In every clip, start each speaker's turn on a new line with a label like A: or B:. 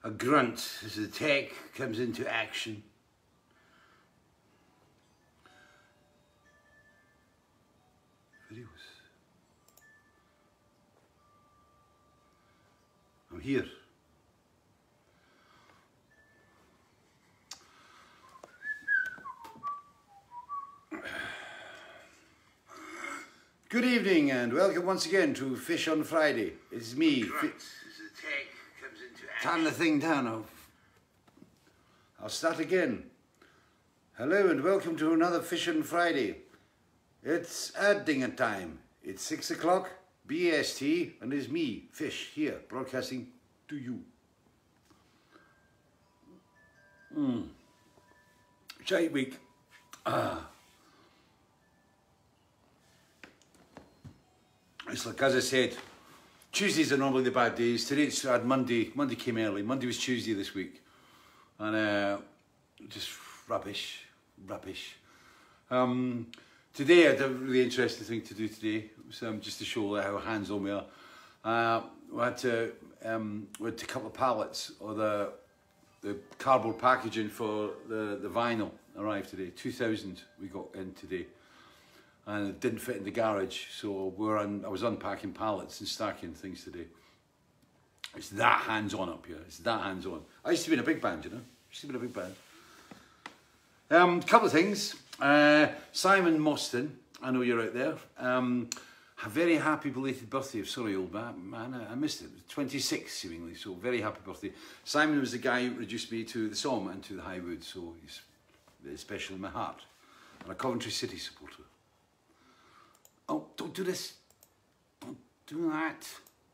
A: a grunt as the tech comes into action. Videos. I'm here. Good evening and welcome once again to Fish on Friday. It's me. Turn the thing down. I'll start again. Hello and welcome to another Fish on Friday. It's Erdinger time. It's 6 o'clock BST and it's me, Fish, here broadcasting to you. Shite week. It's like, as I said, Tuesdays are normally the bad days. Today it's Monday. Monday came early. Monday was Tuesday this week. And just rubbish. Today I had a really interesting thing to do today. Just to show how hands-on we are. We had to cut the pallets or the cardboard packaging for the vinyl arrived today. 2,000 we got in today. And it didn't fit in the garage, so I was unpacking pallets and stacking things today. It's that hands-on up here. It's that hands-on. I used to be in a big band, you know. Couple of things. Simon Mostyn, I know you're out there. A very happy belated birthday. Sorry, old man, I missed it. 26 seemingly, so very happy birthday. Simon was the guy who introduced me to the Somme and to the Highwood, so he's very special in my heart. And a Coventry City supporter. Oh, don't do this. Don't do that.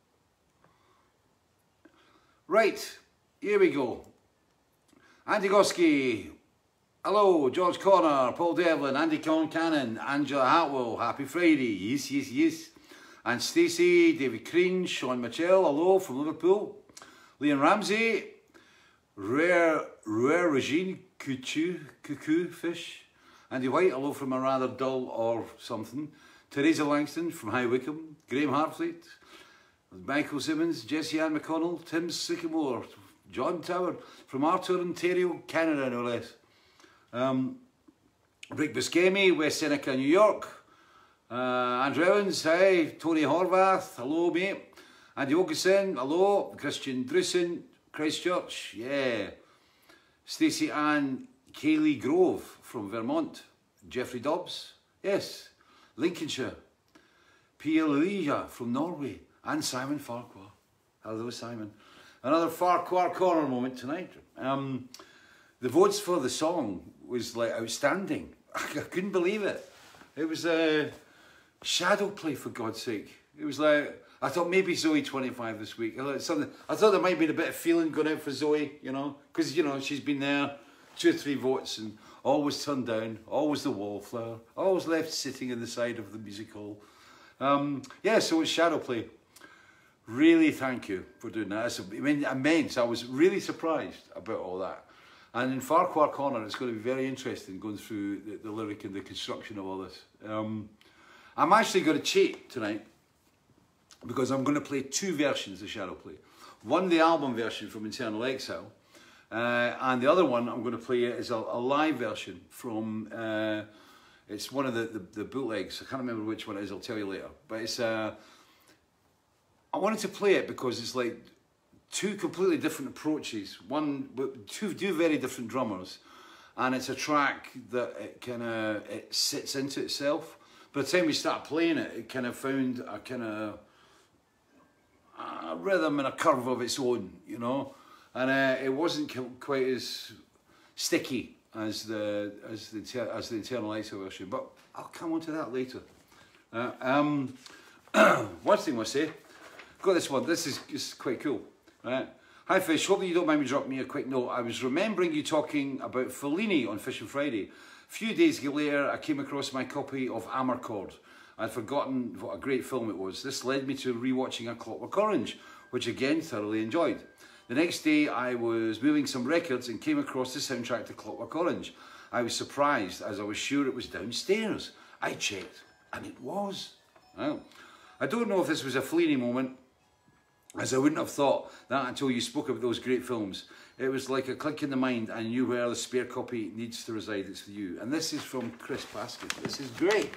A: Right, here we go. Andy Goski. Hello, George Connor, Paul Devlin, Andy Concannon, Angela Hartwell. Happy Friday. Yes. And Stacey, David Crean, Sean Mitchell. Hello from Liverpool. Leon Ramsey. Rare Regine Cuckoo Fish. Andy White. Hello from a rather dull or something. Teresa Langston from High Wycombe, Graham Hartfleet, Michael Simmons, Jesse Ann McConnell, Tim Sycamore, John Tower from Arthur, Ontario, Canada, no less. Rick Buscemi, West Seneca, New York. Andrew Evans, hi. Tony Horvath, hello mate. Andy Wilkinson, hello. Christian Drusen, Christchurch, yeah. Stacey Ann Kaylee Grove from Vermont. Jeffrey Dobbs, yes. Lincolnshire, Pia Elijah from Norway, and Simon Farquhar. Hello, Simon. Another Farquhar Corner moment tonight. The votes for the song was like outstanding. I couldn't believe it. It was Shadow Play, for God's sake. It was like, I thought maybe Zoe 25 this week. I thought there might have been a bit of feeling going out for Zoe, you know, because, you know, she's been there, 2 or 3 votes, and always turned down, always the wallflower, always left sitting in the side of the music hall. Yeah, so it's Shadow Play. Really thank you for doing that. I mean, immense. I was really surprised about all that. And in Farquhar Corner, it's going to be very interesting going through the lyric and the construction of all this. I'm actually going to cheat tonight because I'm going to play 2 versions of Shadow Play. One, the album version from Internal Exile. And the other one I'm going to play is a live version from, it's one of the bootlegs. I can't remember which one it is, I'll tell you later. But it's, I wanted to play it because it's like 2 completely different approaches. 2 very different drummers. And it's a track that it sits into itself. By the time we started playing it, it kind of found a kind of a rhythm and a curve of its own, you know. And it wasn't quite as sticky as the Internal Exile version, but I'll come on to that later. One thing I say, got this one. This is quite cool. Right? Hi Fish, hope you don't mind me dropping me a quick note. I was remembering you talking about Fellini on Fish on Friday. A few days later, I came across my copy of Amarcord. I'd forgotten what a great film it was. This led me to rewatching A Clockwork Orange, which again thoroughly enjoyed. The next day I was moving some records and came across the soundtrack to Clockwork Orange. I was surprised as I was sure it was downstairs. I checked and it was. Well, I don't know if this was a Fellini moment as I wouldn't have thought that until you spoke about those great films. It was like a click in the mind. I knew where the spare copy needs to reside. It's for you. And this is from Chris Paskin. This is great.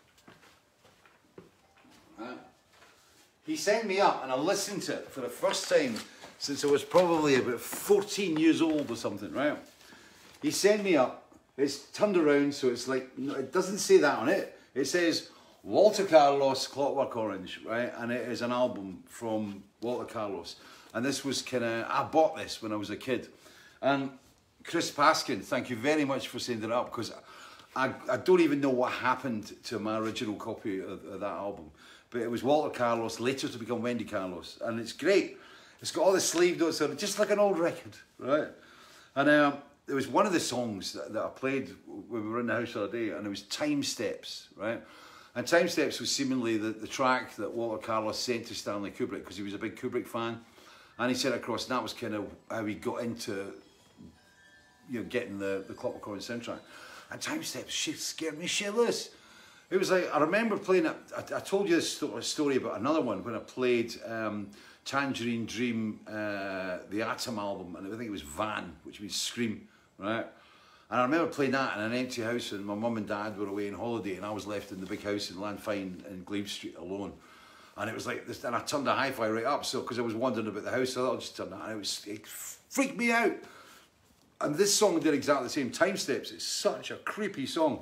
A: He sent me up and I listened to it for the first time since I was probably about 14 years old or something, right? He sent me up. It's turned around, so it's like, it doesn't say that on it. It says Walter Carlos, Clockwork Orange, right? And it is an album from Walter Carlos. And this was kind of, I bought this when I was a kid. And Chris Paskin, thank you very much for sending it up, because I don't even know what happened to my original copy of that album. But it was Walter Carlos, later to become Wendy Carlos. And it's great. It's got all the sleeve notes on it, just like an old record, right? And there was one of the songs that I played when we were in the house the other day, and it was Time Steps, right? And Time Steps was seemingly the track that Walter Carlos sent to Stanley Kubrick, because he was a big Kubrick fan. And he sent it across, and that was kind of how he got into, you know, getting the Clockwork Orange soundtrack. And Time Steps scared me shitless. It was like, I remember playing it, I told you this story about another one when I played Tangerine Dream, the Atom album, and I think it was Van, which means scream, right? And I remember playing that in an empty house, and my mum and dad were away on holiday, and I was left in the big house in Landfine in Glebe Street alone. And it was like this, and I turned the hi-fi right up, so because I was wondering about the house, so I thought I'll just turn that, and it freaked me out. And this song did exactly the same. Time Steps, it's such a creepy song.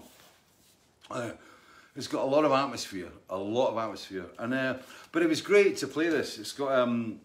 A: It's got a lot of atmosphere, and but it was great to play this. It's got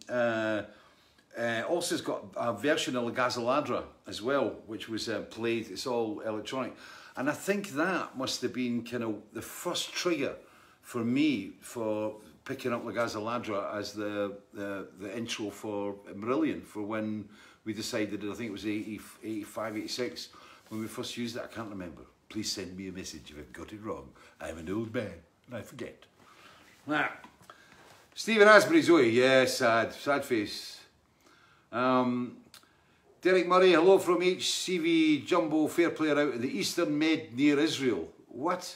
A: also it's got a version of La Gasoladra as well, which was played. It's all electronic, and I think that must have been kind of the first trigger for me for picking up La Gasoladra as the intro for Marillion, for when we decided, I think it was 85, 86, when we first used it. I can't remember. Please send me a message if I've got it wrong. I'm an old man and I forget. Nah. Stephen Asbury, Zoe, yeah, sad face. Derek Murray, hello from HCV Jumbo Fair Player out in the Eastern Med near Israel. What?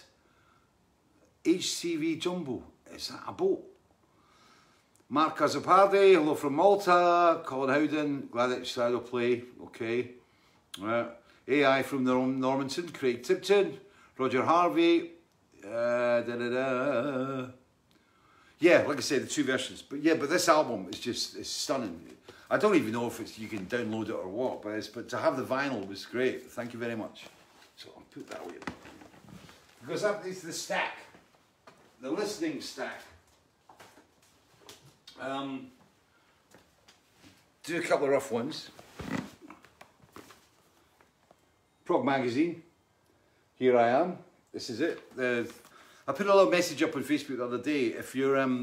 A: HCV Jumbo, is that a boat? Mark Azzopardi, hello from Malta. Colin Howden, glad that you decided to play, okay. Right. AI from Normanton, Craig Tipton, Roger Harvey, Yeah, like I said, the two versions. But yeah, but this album is just, it's stunning. I don't even know if it's, you can download it or what, but to have the vinyl was great. Thank you very much. So I'll put that away. Because that is the stack, the listening stack. Do a couple of rough ones. Prog Magazine, here I am, this is it. I put a little message up on Facebook the other day. If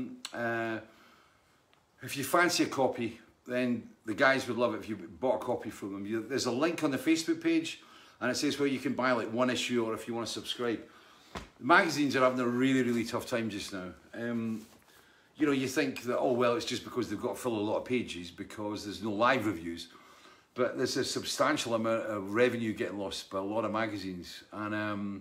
A: you fancy a copy, then the guys would love it if you bought a copy from them. There's a link on the Facebook page, and it says where you can buy like one issue, or if you want to subscribe. The magazines are having a really, really tough time just now. You know, you think that, oh well, it's just because they've got to fill a lot of pages because there's no live reviews. But there's a substantial amount of revenue getting lost by a lot of magazines, and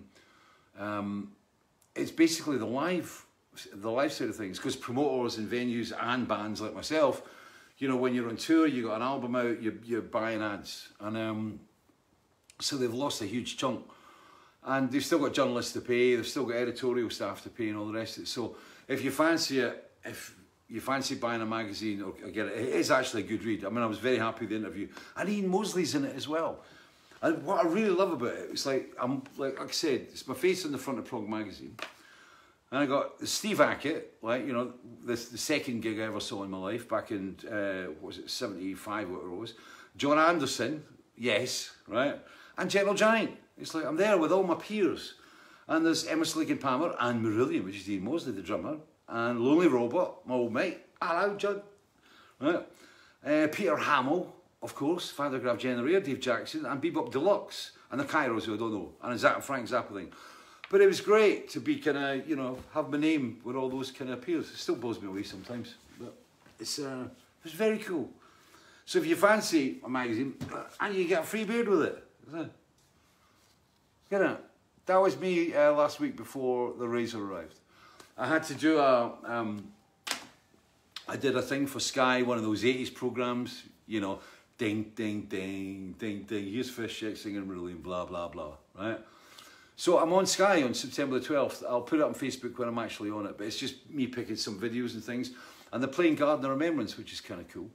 A: it's basically the live side of things. Because promoters and venues and bands like myself, you know, when you're on tour, you got an album out, you're buying ads, and so they've lost a huge chunk, and they've still got journalists to pay, they've still got editorial staff to pay, and all the rest of it. So if you fancy it, if you fancy buying a magazine, or get it, it is actually a good read. I mean, I was very happy with the interview. And Ian Mosley's in it as well. And what I really love about it, it's like, like I said, it's my face on the front of Prog Magazine. And I got Steve Hackett, like, you know, the second gig I ever saw in my life, back in, what was it, 75, what it was. John Anderson, yes, right? And Gentle Giant. It's like, I'm there with all my peers. And there's Emerson, Lake and Palmer, and Marillion, which is Ian Mosley, the drummer. And Lonely Robot, my old mate, hello John, right? Peter Hamill, of course, Father Graf Generator, Dave Jackson, and Bebop Deluxe, and the Kairos, who I don't know, and a Frank Zappa thing. But it was great to be kind of, you know, have my name with all those kind of peers. It still blows me away sometimes, but it's very cool. So if you fancy a magazine, and you get a free beard with it, you know, that was me last week before the Razor arrived. I had to do a I did a thing for Sky, one of those 80s programmes, you know, ding, ding, ding, ding, ding, here's Fish singing Marillion, blah, blah, blah, right? So I'm on Sky on September the 12th. I'll put it up on Facebook when I'm actually on it, but it's just me picking some videos and things. And they're playing Garden of Remembrance, which is kind of cool.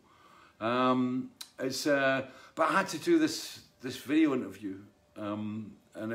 A: But I had to do this video interview, and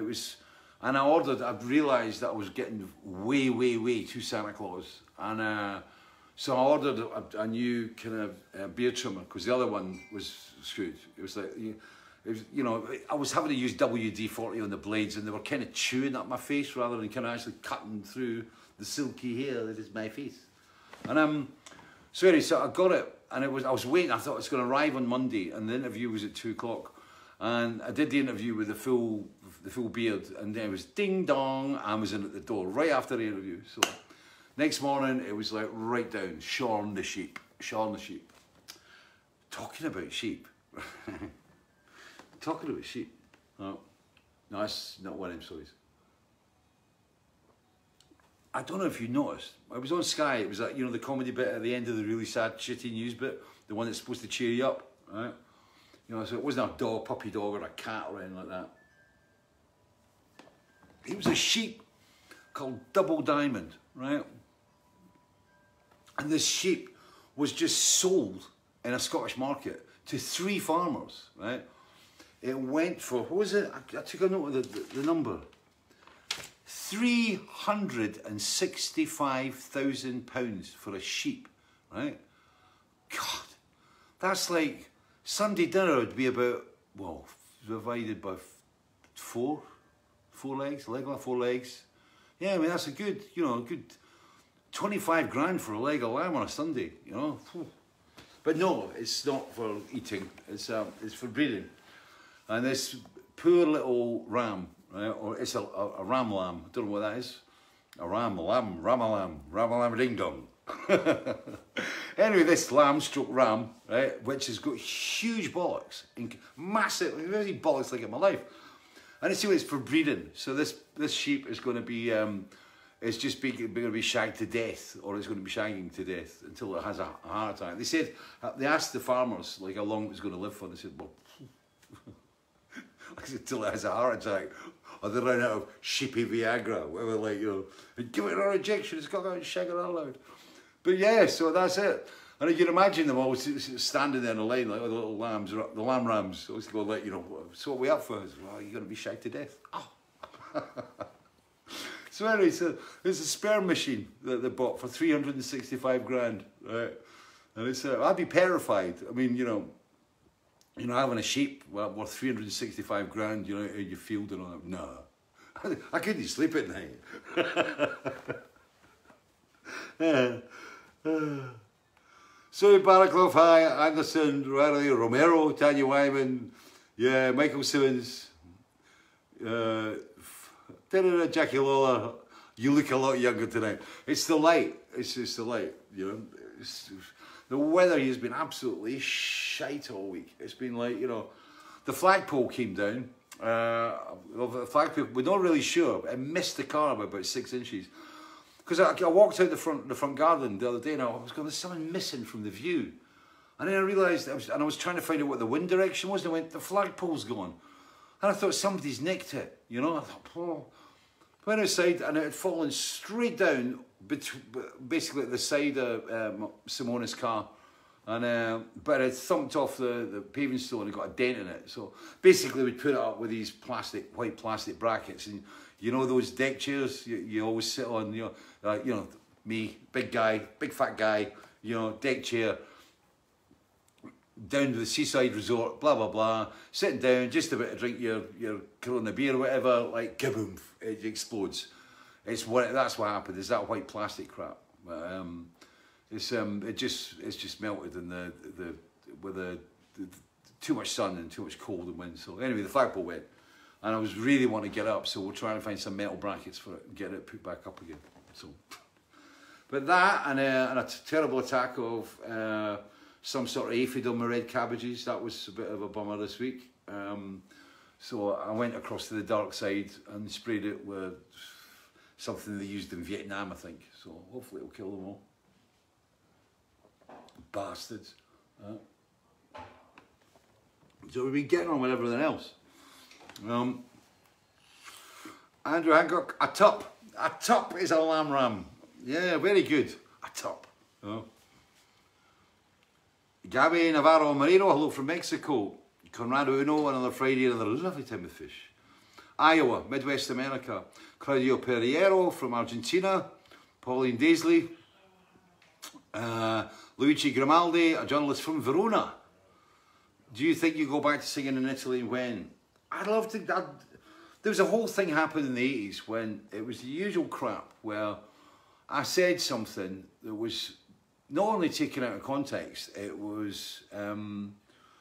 A: I realised that I was getting way too Santa Claus, and so I ordered a new kind of beard trimmer, because the other one was screwed. It was like, you know, I was having to use WD-40 on the blades, and they were kind of chewing up my face rather than kind of actually cutting through the silky hair that is my face. And so anyway, so I got it, and I was waiting. I thought it was going to arrive on Monday, and the interview was at 2 o'clock. And I did the interview with the full beard, and then it was ding dong, Amazon at the door right after the interview. So next morning it was like right down, Shaun the sheep, Shaun the sheep. Talking about sheep. Talking about sheep. Oh, no, that's not one of them stories. I don't know if you noticed. I was on Sky. It was like, you know, the comedy bit at the end of the really sad, shitty news bit, the one that's supposed to cheer you up, right? You know, so it wasn't a dog, puppy dog, or a cat or anything like that. It was a sheep called Double Diamond, right? And this sheep was just sold in a Scottish market to 3 farmers, right? It went for, what was it? I took a note of the number. £365,000 for a sheep, right? God, that's like, Sunday dinner would be about, well, divided by 4 legs, leg length, 4 legs. Yeah, I mean, that's a good, you know, a good 25 grand for a leg of lamb on a Sunday, you know. But no, it's not for eating, it's for breeding. And this poor little ram, right, or it's a ram lamb, I don't know what that is. A ram, a lamb, ding dong. Anyway, this lamb stroke ram, right, which has got huge bollocks, massive, really bollocks like in my life. And it's for breeding. So this sheep is going to be, it's just going to be shagged to death, or it's going to be shagging to death until it has a heart attack. They said, they asked the farmers like how long it was going to live for. They said, well, until it has a heart attack, or they run out of sheepy Viagra, whatever, like, you know, give it an injection, it's got to go and shag it all out. But yeah, so that's it. And you can imagine them all standing there in a line, like the little lambs, the lamb rams, always go like, you know, so what are we up for? Well, you're going to be shagged to death. Oh. So anyway, so there's a sperm machine that they bought for 365 grand, right? And it's, I'd be terrified. I mean, you know, having a sheep worth 365 grand, you know, in your field and all that. No, I couldn't sleep at night. So Baraclough, hi, Anderson, Riley, Romero, Tanya Wyman, yeah, Michael Simmons, Jackie Lawler, you look a lot younger tonight. It's the light, it's just the light, you know. The weather has been absolutely shite all week. It's been like, you know, the flagpole came down. The flagpole, we're not really sure. It missed the car by about 6 inches. Because I walked out the front garden the other day, and I was going, there's something missing from the view. And then I realised, I was trying to find out what the wind direction was, and I went, the flagpole's gone. And I thought somebody's nicked it, you know. I thought, oh. Went outside, and it had fallen straight down, basically at the side of Simona's car. And but it thumped off the paving stone and got a dent in it. So basically we'd put it up with these white plastic brackets, and you know those deck chairs you always sit on, you know, me, big guy, big fat guy, you know, deck chair, down to the seaside resort, blah blah blah, sitting down, just about to drink your Corona beer or whatever, like kaboom, it explodes. That's what happened. Is that white plastic crap? It's just melted in with too much sun and too much cold and wind. So anyway, the flagpole went, and I was really wanting to get up, so we'll try and find some metal brackets for it and get it put back up again. So, but that and a terrible attack of some sort of aphid on my red cabbages. That was a bit of a bummer this week. So I went across to the dark side and sprayed it with something they used in Vietnam, I think. So hopefully it'll kill them all. bastards. So we've been getting on with everything else. Andrew Hancock, a top. A top is a lamb ram. Yeah, very good. A top. Gabby Navarro Marino, hello from Mexico. Conrado Uno, another Friday, another lovely time of fish. Iowa, Midwest America. Claudio Perriero from Argentina. Pauline Daisley. Luigi Grimaldi, a journalist from Verona. Do you think you go back to singing in Italy and when? I'd love to. There was a whole thing happened in the 80s when it was the usual crap where I said something that was not only taken out of context, it was kind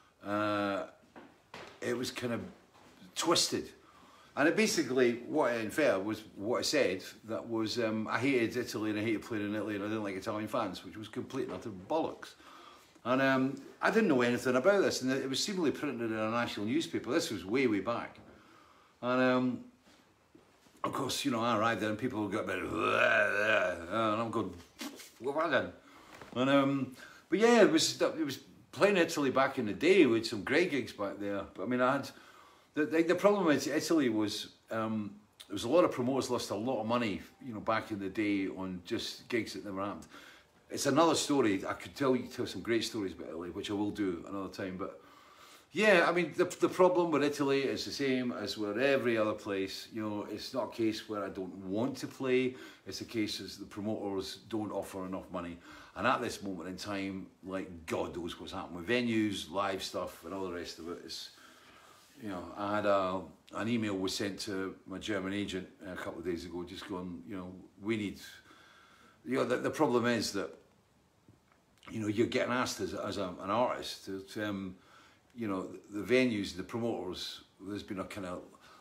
A: of twisted. And it basically, what in fair was what I said, that was I hated Italy and I hated playing in Italy and I didn't like Italian fans, which was complete and utter bollocks. And I didn't know anything about this, and it was seemingly printed in a national newspaper. This was way, way back. And of course, you know, I arrived there and people got a bit, and I'm going, what have I done? And but yeah, it was playing Italy back in the day with some great gigs back there. But I mean, I had the problem with Italy was there was a lot of promoters lost a lot of money, you know, back in the day on just gigs that never happened. It's another story. I could tell some great stories about Italy, which I will do another time. But yeah, I mean, the problem with Italy is the same as with every other place. You know, it's not a case where I don't want to play. It's a case as the promoters don't offer enough money. And at this moment in time, like God knows what's happening with venues, live stuff, and all the rest of it. It's, you know, I had an email was sent to my German agent a couple of days ago, just going, you know, we need. You know, the problem is that, you know, you're getting asked as an artist to you know, the venues, the promoters, there's been a kind of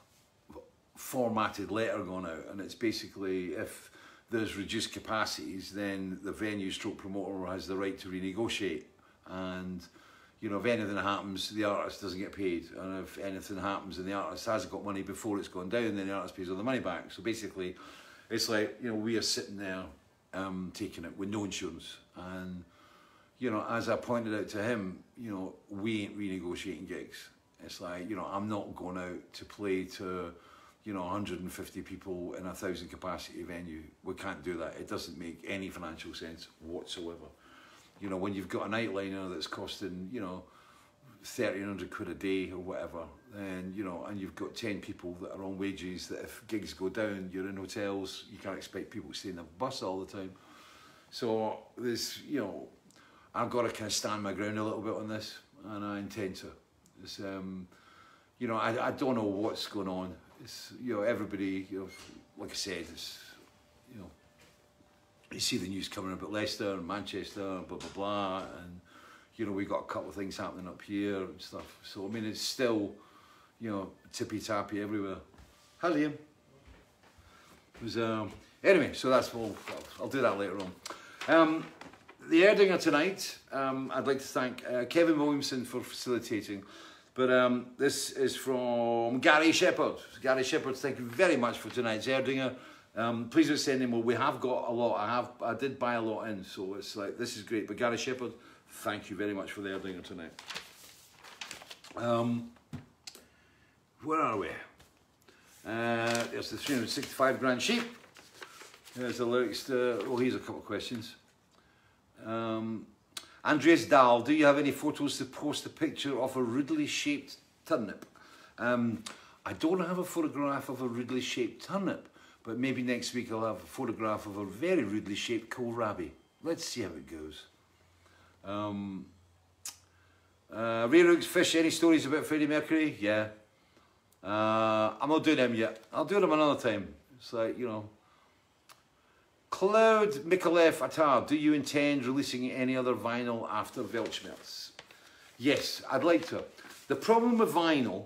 A: formatted letter going out, and it's basically if there's reduced capacities, then the venue stroke promoter has the right to renegotiate. And, you know, if anything happens, the artist doesn't get paid. And if anything happens and the artist hasn't got money before it's gone down, then the artist pays all the money back. So basically, it's like, you know, we are sitting there taking it with no insurance. And, you know, as I pointed out to him, you know, we ain't renegotiating gigs. It's like, you know, I'm not going out to play to, you know, 150 people in a 1,000 capacity venue. We can't do that. It doesn't make any financial sense whatsoever. You know, when you've got a nightliner that's costing, you know, 1,300 quid a day or whatever, then, you know, and you've got 10 people that are on wages that if gigs go down, you're in hotels, you can't expect people to stay in the bus all the time. So there's, you know, I've got to kind of stand my ground a little bit on this, and I intend to. It's, you know, I don't know what's going on. It's, you know, everybody, you know, like I said, it's, you know, you see the news coming about Leicester and Manchester and blah, blah, blah, and, you know, we've got a couple of things happening up here and stuff. So, I mean, it's still, you know, tippy-tappy everywhere. Hi, Liam. It was, anyway, so that's, I'll do that later on. The Erdinger tonight, I'd like to thank Kevin Williamson for facilitating, but this is from Gary Shepherd. Gary Shepherd, thank you very much for tonight's Erdinger. Please don't send any more. We have got a lot. I did buy a lot in, so it's like, this is great. But Gary Shepherd, thank you very much for the Erdinger tonight. Where are we? There's the 365 grand sheep. There's the lyrics to, oh, here's a couple of questions. Andreas Dahl, do you have any photos to post a picture of a rudely shaped turnip? I don't have a photograph of a rudely shaped turnip, but maybe next week I'll have a photograph of a very rudely shaped kohlrabi. Let's see how it goes. Ray Rooks Fish, any stories about Freddie Mercury? Yeah. I'm not doing them yet. I'll do them another time. It's like, you know. Cloud Mikalev Attar, do you intend releasing any other vinyl after Weltschmerz? Yes, I'd like to. The problem with vinyl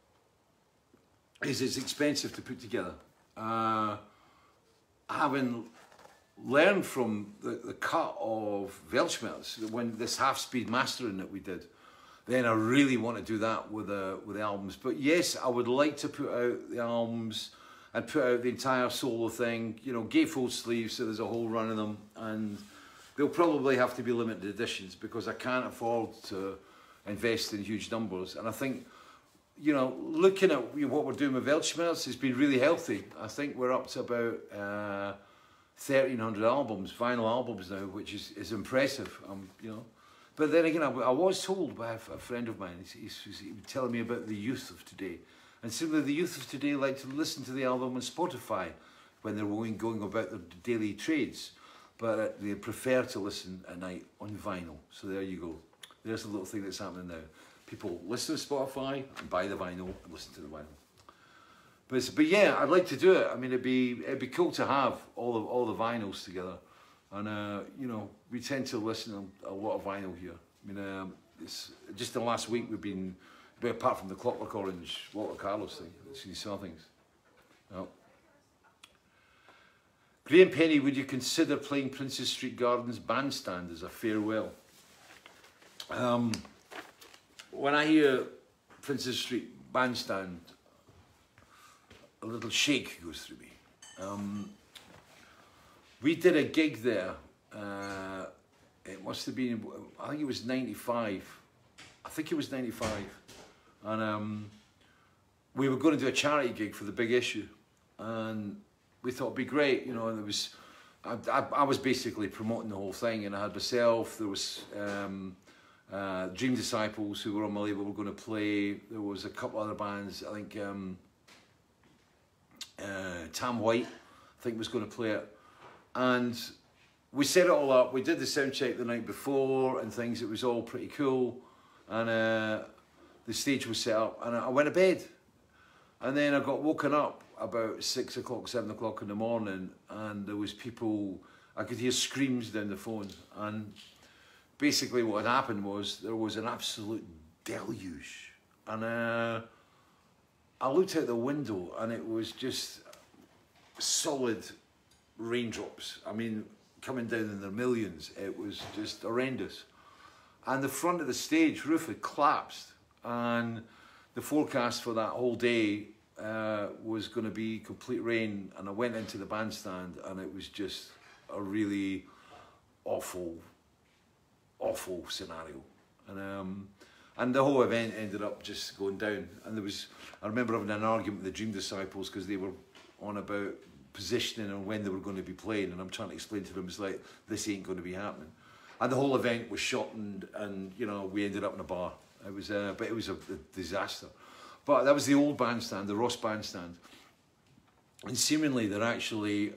A: is it's expensive to put together. Having learned from the cut of Weltschmerz, when this half-speed mastering that we did, then I really want to do that with the albums. But yes, I would like to put out the albums and put out the entire solo thing, you know, gatefold sleeves, so there's a whole run of them, and, They'll probably have to be limited editions because I can't afford to invest in huge numbers. And I think, you know, looking at what we're doing with Weltschmerz has been really healthy. I think we're up to about 1,300 albums, vinyl albums now, which is impressive, you know. But then again, I was told by a friend of mine, he was telling me about the youth of today. And simply the youth of today like to listen to the album on Spotify when they're going about their daily trades. But they prefer to listen at night on vinyl. So there you go. There's a little thing that's happening now. People listen to Spotify and buy the vinyl and listen to the vinyl. But yeah, I'd like to do it. I mean, it'd be cool to have all the vinyls together. And you know, we tend to listen to a lot of vinyl here. I mean, it's just the last week we've been, apart from the Clockwork Orange, Walter Carlos thing. You saw things. No. Graham Penny, would you consider playing Princes Street Gardens Bandstand as a farewell? When I hear Princes Street Bandstand, a little shake goes through me. We did a gig there. It must have been, I think it was 95. I think it was 95. And we were going to do a charity gig for the Big Issue. And we thought it'd be great, you know, and there was, I was basically promoting the whole thing, and I had myself, there was Dream Disciples who were on my label were going to play, there was a couple other bands, I think Tam White, I think was going to play it, and we set it all up, we did the sound check the night before and things, it was all pretty cool, and the stage was set up, and I went to bed, and then I got woken up about 6 o'clock, 7 o'clock in the morning, and there was people, I could hear screams down the phone, and basically what had happened was there was an absolute deluge, and I looked out the window and it was just solid raindrops, I mean coming down in their millions, it was just horrendous, and the front of the stage roof had collapsed, and the forecast for that whole day was going to be complete rain, and I went into the bandstand and it was just a really awful scenario, and the whole event ended up just going down, and there was, I remember having an argument with the Dream Disciples because they were on about positioning and when they were going to be playing, and I'm trying to explain to them, it's like, this ain't going to be happening, and the whole event was shot, and you know, we ended up in a bar. It was but it was a disaster. But that was the old bandstand, the Ross bandstand. And seemingly they're actually,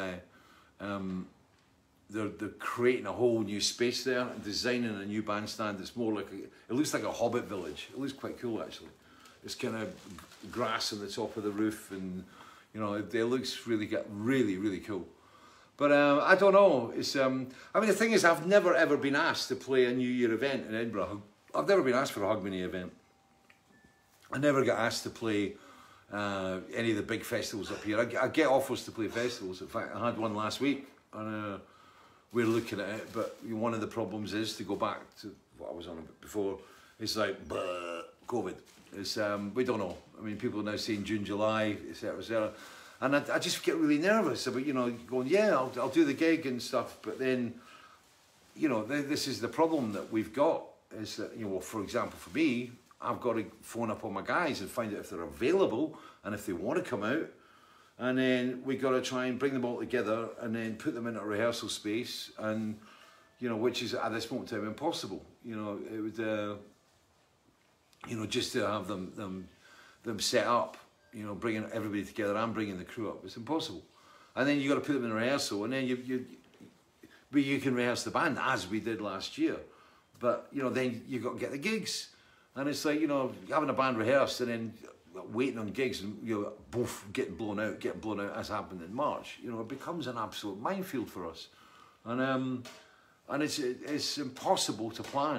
A: they're creating a whole new space there and designing a new bandstand that's more like, it looks like a hobbit village. It looks quite cool actually. It's kind of grass on the top of the roof, and you know, it looks really cool. But I don't know, it's, I mean the thing is, I've never ever been asked to play a New Year event in Edinburgh. I've never been asked for a Hogmanay event. I never get asked to play any of the big festivals up here. I get offers to play festivals. In fact, I had one last week, and we're looking at it. But one of the problems is, to go back to what I was on before, it's like, COVID. It's, we don't know. I mean, people are now saying June, July, etc., etc. And I just get really nervous about, you know, going, yeah, I'll do the gig and stuff. But then, you know, this is the problem that we've got, is that, you know, for example, for me, I've got to phone up all my guys and find out if they're available and if they want to come out, and then we got to try and bring them all together and then put them in a rehearsal space, and you know, which is at this moment in time impossible. You know, it would, you know, just to have them set up, you know, bringing everybody together and bringing the crew up, it's impossible. And then you got to put them in rehearsal, and then you can rehearse the band as we did last year, but you know, then you got to get the gigs. And it's like, you know, having a band rehearsed and then waiting on gigs and, you know, both getting blown out as happened in March. You know, it becomes an absolute minefield for us. And it's impossible to plan.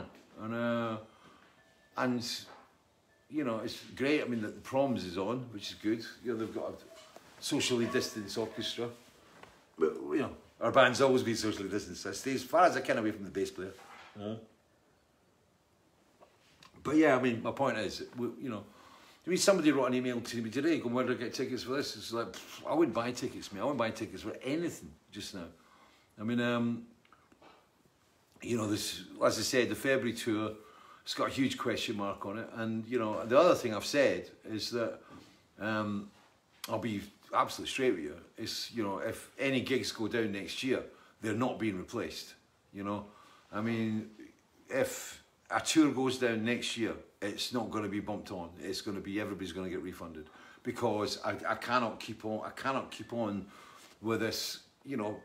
A: And you know, it's great. I mean, the Proms is on, which is good. You know, they've got a socially distanced orchestra. But, you know, our band's always been socially distanced. I stay as far as I can away from the bass player. But yeah, I mean, my point is, you know, I mean, somebody wrote an email to me today going, where do I get tickets for this? It's like, I wouldn't buy tickets, mate. I wouldn't buy tickets for anything just now. I mean, you know, this, as I said, the February tour, it's got a huge question mark on it. And, you know, the other thing I've said is that, I'll be absolutely straight with you, is, you know, if any gigs go down next year, they're not being replaced, you know. I mean, if a tour goes down next year, it's not going to be bumped on. It's going to be, everybody's going to get refunded, because I cannot keep on with this, you know,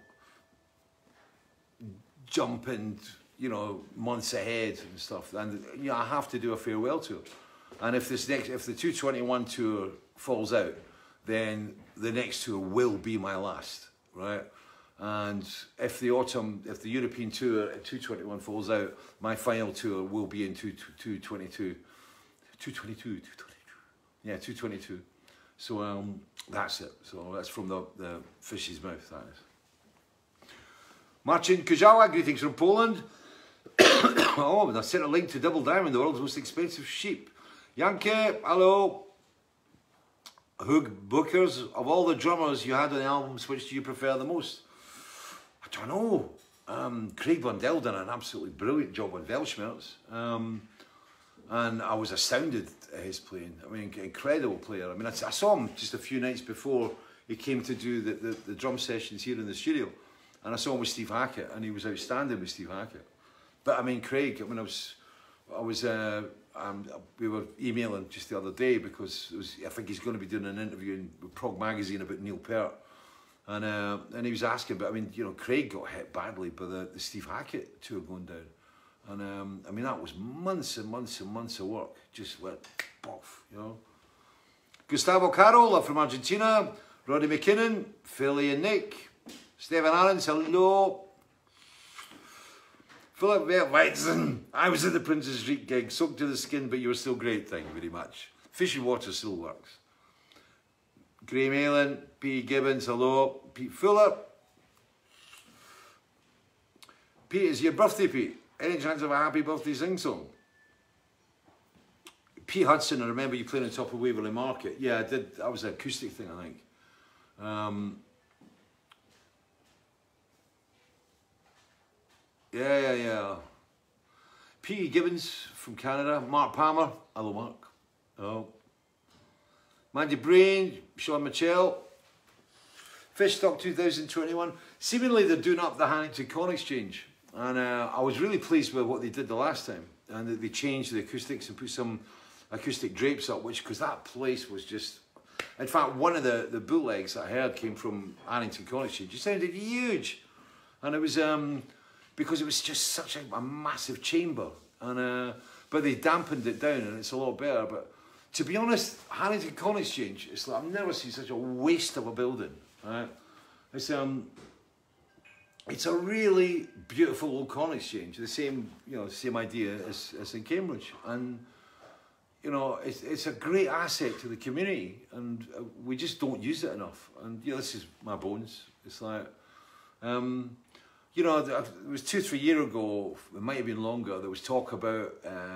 A: jumping, you know, months ahead and stuff. And, you know, I have to do a farewell tour. And if the 221 tour falls out, then the next tour will be my last, right? And if the European tour at 221 falls out, my final tour will be in 222. Yeah, 222. So that's it. So that's from the fish's mouth, that is. Marcin Kujawa, greetings from Poland. Oh, and I sent a link to Double Diamond, the world's most expensive sheep. Yankee, hello. Hugh Bookers, of all the drummers you had on the albums, which do you prefer the most? I don't know. Craig Blundell done an absolutely brilliant job on Weltschmerz. And I was astounded at his playing. I mean, incredible player. I mean, I saw him just a few nights before he came to do the drum sessions here in the studio. And I saw him with Steve Hackett, and he was outstanding with Steve Hackett. But I mean, Craig, I mean, we were emailing just the other day, because I think he's going to be doing an interview with Prog Magazine about Neil Peart. And he was asking, but I mean, you know, Craig got hit badly by the Steve Hackett tour going down. And I mean, that was months and months and months of work. Just went off, you know. Gustavo Carola from Argentina. Roddy McKinnon, Philly and Nick. Stephen Aarons, hello. Philip Weitzen, I was at the Prince's Street gig, soaked to the skin, but you were still great, thank you very much. Fish and water still works. Graham Allen, P. Gibbons, hello. Pete Fuller. Pete, it's your birthday, Pete. Any chance of a happy birthday sing song? Pete Hudson, I remember you playing on top of Waverley Market. Yeah, I did. That was an acoustic thing, I think. Yeah. P.E. Gibbons from Canada. Mark Palmer. Hello, Mark. Oh. Mandy Brain. Sean Mitchell. Fishstock 2021. Seemingly they're doing up the Hannington Corn Exchange. And I was really pleased with what they did the last time. And they changed the acoustics and put some acoustic drapes up, because that place was just... In fact, one of the bootlegs I heard came from Hannington Corn Exchange. It sounded huge. And it was... because it was just such a massive chamber, and but they dampened it down, and it's a lot better. But to be honest, Hannington Corn Exchange, it's like, I've never seen such a waste of a building. Right? It's a really beautiful old corn exchange, the same, you know, same idea as in Cambridge, and you know, it's a great asset to the community, and we just don't use it enough. And you know, this is my bones. It's like. You know, it was 2-3 years ago, it might have been longer, there was talk about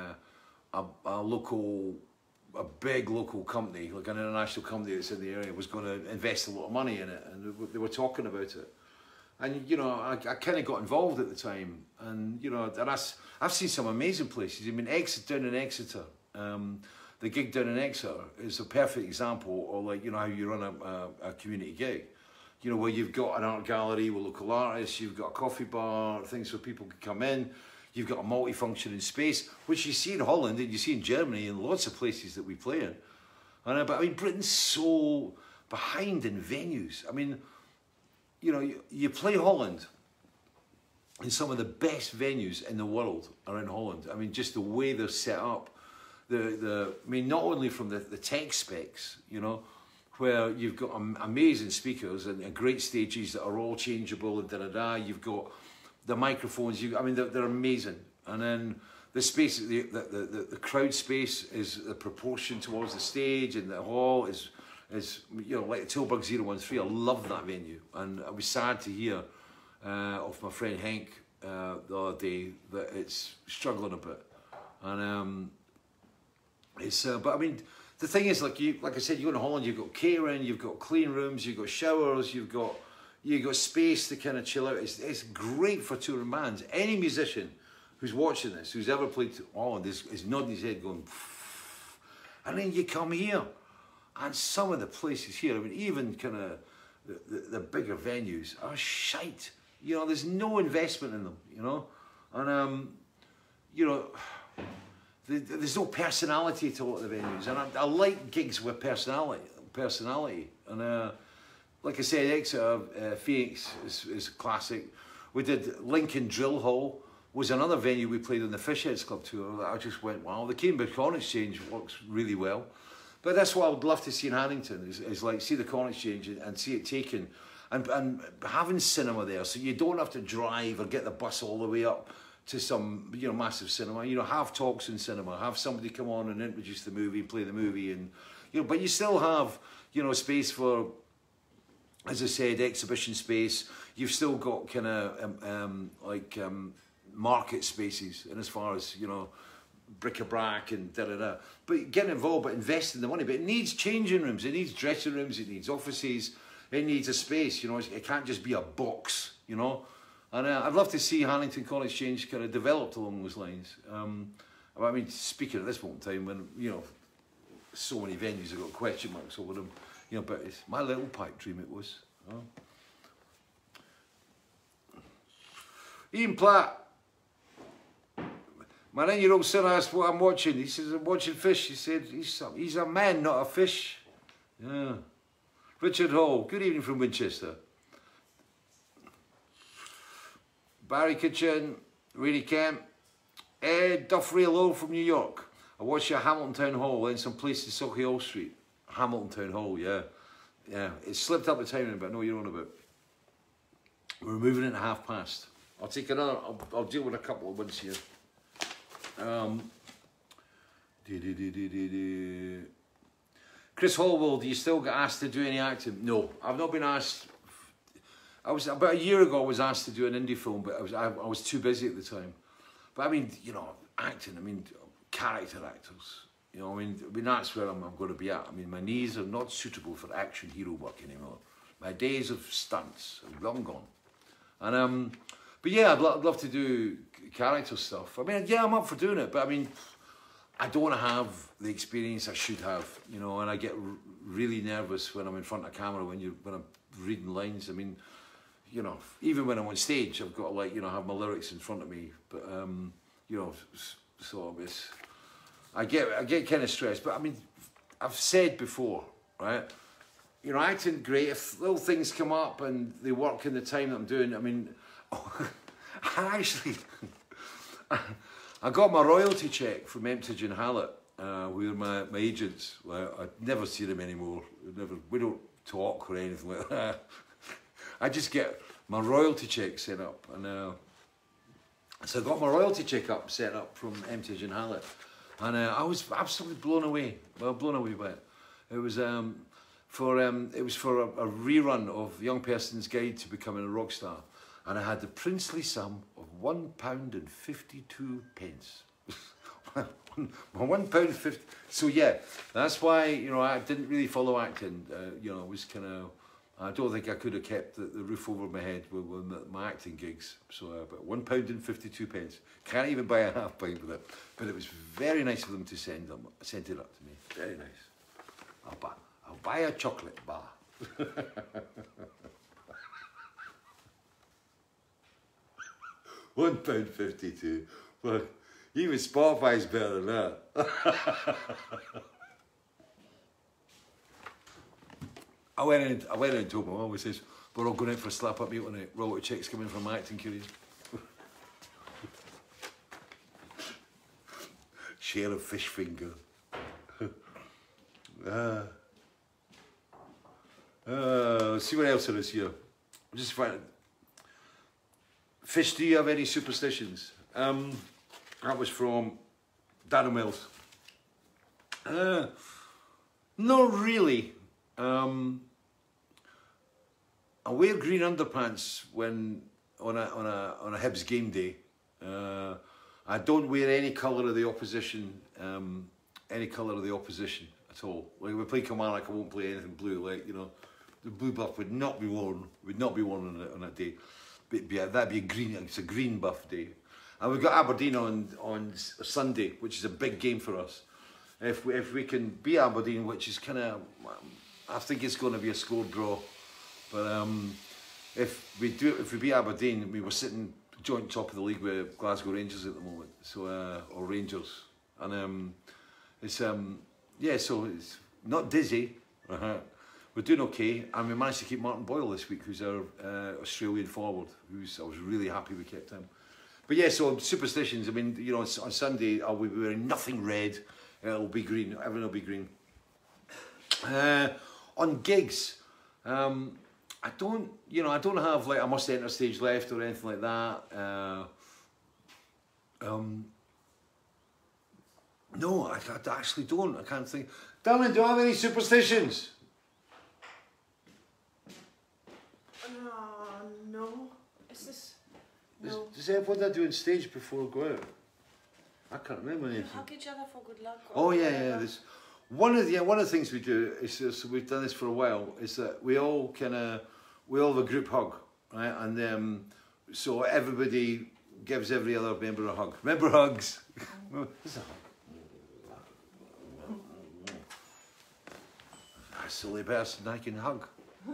A: a big local company, like an international company that's in the area, was going to invest a lot of money in it, and they were talking about it. And, you know, I kind of got involved at the time, and, you know, and I've seen some amazing places. I mean, down in Exeter, the gig down in Exeter is a perfect example of, like, you know, how you run a community gig. You know, where you've got an art gallery with local artists, you've got a coffee bar, things where people can come in, you've got a multi-functioning space, which you see in Holland and you see in Germany and lots of places that we play in. But I mean, Britain's so behind in venues. I mean, you know, you play Holland, and some of the best venues in the world are in Holland. I mean, just the way they're set up, I mean, not only from the tech specs, you know, where you've got amazing speakers and great stages that are all changeable and da-da-da. You've got the microphones. I mean, they're amazing. And then the space, the crowd space is the proportion towards the stage, and the hall is you know, like the Tilburg 013. I love that venue, and I was sad to hear of my friend Henk the other day that it's struggling a bit. And but I mean. The thing is, like I said, you go to Holland, you've got catering, you've got clean rooms, you've got showers, you've got, You got space to kind of chill out. It's great for touring bands. Any musician who's watching this, who's ever played, is nodding his head going, and then you come here, and some of the places here, I mean, even kind of the bigger venues are shite. You know, there's no investment in them, you know, and you know, there's no personality to a lot of the venues, and I like gigs with personality, and like I said, Exeter, Phoenix is classic. We did Lincoln Drill Hall, was another venue we played on the Fishheads Club tour that I just went, wow. The Cambridge Corn Exchange works really well. But that's what I would love to see in Haddington, is like see the Corn Exchange and see it taken, and having cinema there, so you don't have to drive or get the bus all the way up to some, you know, massive cinema. You know, have talks in cinema, have somebody come on and introduce the movie, play the movie, and, you know, but you still have, you know, space for, as I said, exhibition space. You've still got kind of market spaces, and as far as, you know, bric-a-brac and da-da-da. But getting involved, but investing the money. But it needs changing rooms, it needs dressing rooms, it needs offices, it needs a space, you know. It can't just be a box, you know. And I'd love to see Haddington Corn Exchange kind of developed along those lines. I mean, speaking at this moment in time, when, you know, so many venues have got question marks over them, you know, but it's my little pipe dream it was. You know? Ian Platt, my 9-year-old son asked what I'm watching. He says, I'm watching fish. He said, he's a man, not a fish. Yeah. Richard Hall, good evening from Winchester. Barry Kitchen, Ray Kemp, Ed Dufresne from New York. I watched you at Hamilton Town Hall, then some place in Sauchiehall Street. Hamilton Town Hall, yeah. Yeah, it slipped up the timing, but I know what you're on about. We're moving into past. I'll take another, I'll deal with a couple of ones here. Chris Hallwell, do you still get asked to do any acting? No, I've not been asked. I was about a year ago. I was asked to do an indie film, but I was too busy at the time. But I mean, you know, acting. I mean, character actors. You know, I mean that's where I'm going to be at. I mean, my knees are not suitable for action hero work anymore. My days of stunts are long gone. And but yeah, I'd love to do character stuff. I mean, yeah, I'm up for doing it, but I mean, I don't have the experience I should have, you know, and I get really nervous when I'm in front of camera, when I'm reading lines. I mean, you know, even when I'm on stage, I've got to, like, you know, have my lyrics in front of me, but you know, so it's, I get kind of stressed. But I mean, I've said before, right? You know, acting great. If little things come up and they work in the time that I'm doing, I mean, I actually, I got my royalty check from Emptage and Hallett, who are my agents. Well, I never see them anymore. We don't talk or anything like that. I just get my royalty check set up, and so I got my royalty check set up from Emptage and Hallett, and I was absolutely blown away. Well, blown away by it. It was for a rerun of Young Person's Guide to Becoming a Rock Star, and I had the princely sum of £1.52. £1.50. So yeah, that's why, you know, I didn't really follow acting. You know, it was kind of, I don't think I could have kept the roof over my head with my acting gigs. So, but £1.52. Can't even buy a half pint with it. But it was very nice of them to send it up to me. Very nice. I'll buy a chocolate bar. £1.52. Well, even Spotify's better than that. I went in and told my mum, he says, we're all going out for a slap up meal tonight. Royalty checks coming from my acting career. Share of fish finger. Let's see what else there is here. I'm just finding. Fish, do you have any superstitions? That was from Darren Wells. Not really. I wear green underpants when on a Hibs game day. I don't wear any colour of the opposition. Any colour of the opposition at all. Like, if we play Kilmarnock, I won't play anything blue. Like, you know, the blue buff would not be worn on a day. But yeah, that'd be a green. It's a green buff day. And we've got Aberdeen on Sunday, which is a big game for us. If we can beat Aberdeen, which is kind of, I think it's going to be a score draw. But if we beat Aberdeen, we were sitting joint top of the league with Glasgow Rangers at the moment. So or Rangers, and it's yeah. So it's not dizzy. We're doing okay, and we managed to keep Martin Boyle this week, who's our Australian forward. I was really happy we kept him. But yeah, so superstitions. I mean, you know, on Sunday I'll be wearing nothing red. It'll be green. Everything will be green. On gigs, I don't have like a must enter stage left or anything like that. No, I actually don't. I can't think. Darling, do I have any superstitions?
B: No. Is this? No.
A: Does everyone do on stage before we go out? I can't remember anything.
B: You hug each other for good luck.
A: Oh yeah. There's one of the things we do is so we've done this for a while. Is that we all have a group hug, right? And so everybody gives every other member a hug. Member hugs. What's a hug? A silly person I can hug.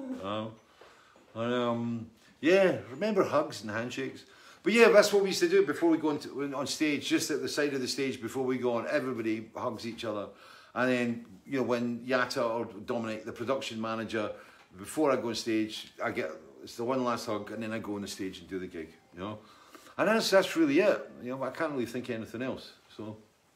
A: Yeah, remember hugs and handshakes. But yeah, that's what we used to do before we go on stage. Just at the side of the stage before we go on, everybody hugs each other. And then, you know, when Yatta or Dominic, the production manager, before I go on stage, it's the one last hug, and then I go on the stage and do the gig. You know, and that's really it. You know, I can't really think of anything else. So,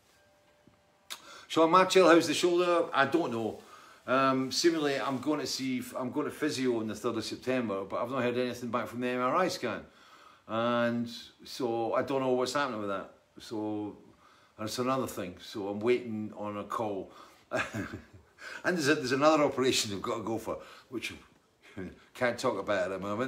A: Sean Matchell, how's the shoulder? I don't know. Seemingly, I'm going to physio on the 3rd of September, but I've not heard anything back from the MRI scan, and so I don't know what's happening with that. So, and it's another thing. So I'm waiting on a call, and there's another operation I've got to go for, which can't talk about at the moment.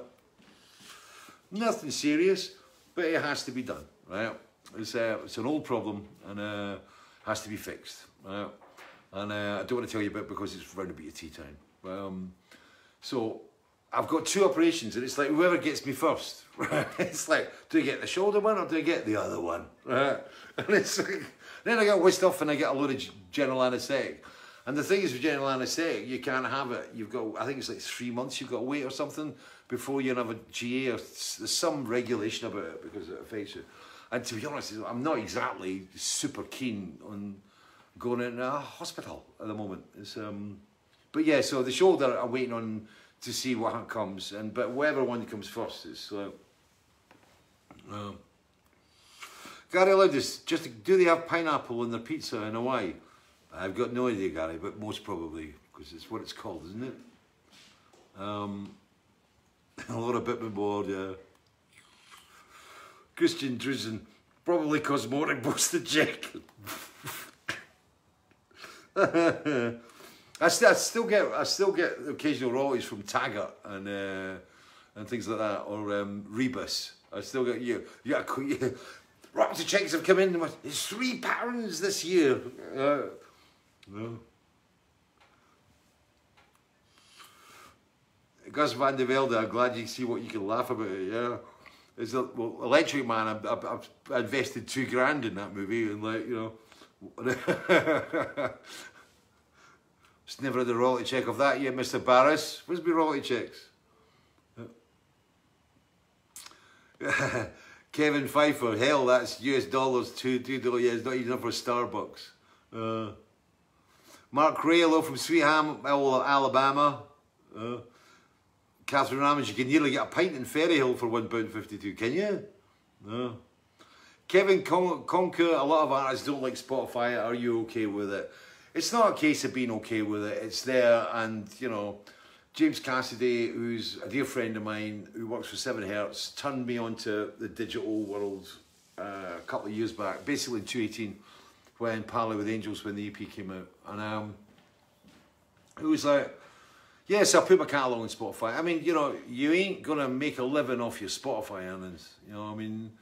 A: Nothing serious, but it has to be done. Right? It's an old problem and has to be fixed. Right? And I don't want to tell you about it because it's round about your tea time. So I've got 2 operations, and it's like whoever gets me first. Right? It's like, do I get the shoulder one or do I get the other one? Right? And it's like, then I get whisked off and I get a load of general anaesthetic. And the thing is with general anaesthetic, you can't have it. You've got, I think it's like 3 months you've got to wait or something before you can have a GA. Or there's some regulation about it because it affects you. And to be honest, I'm not exactly super keen on going into a hospital at the moment. It's, but yeah, so the shoulder I'm waiting on to see what comes, but whatever one comes first is. Gary Loudis, do they have pineapple in their pizza in Hawaii? I've got no idea, Gary, but most probably, because it's what it's called, isn't it? A lot of Bitman board, yeah. Christian Drusen, probably cosmetic busted check. I still get occasional royalties from Taggart and things like that, or Rebus. I still get royalty checks have come in. It's £3 this year. No. Gus Van de Velde, I'm glad you see what you can laugh about it. Yeah, well, Electric Man. I invested £2,000 in that movie, and like Just never had a royalty check of that yet, Mr. Barris. Where's my royalty checks? Kevin Pfeiffer, hell, that's US dollars, $2. Yeah, it's not even enough for Starbucks. Mark Raylo from Sweetham, Alabama. Catherine Ramage, you can nearly get a pint in Ferryhill for £1.52, can you? No. Kevin Conker, a lot of artists don't like Spotify. Are you okay with it? It's not a case of being okay with it. It's there, and you know, James Cassidy, who's a dear friend of mine who works for 7 Hertz, turned me onto the digital world a couple of years back, basically in 2018, when Parley with Angels, when the EP came out, and it was like, yes, I'll put my catalogue on Spotify. I mean, you know, you ain't gonna make a living off your Spotify earnings. You know, I mean,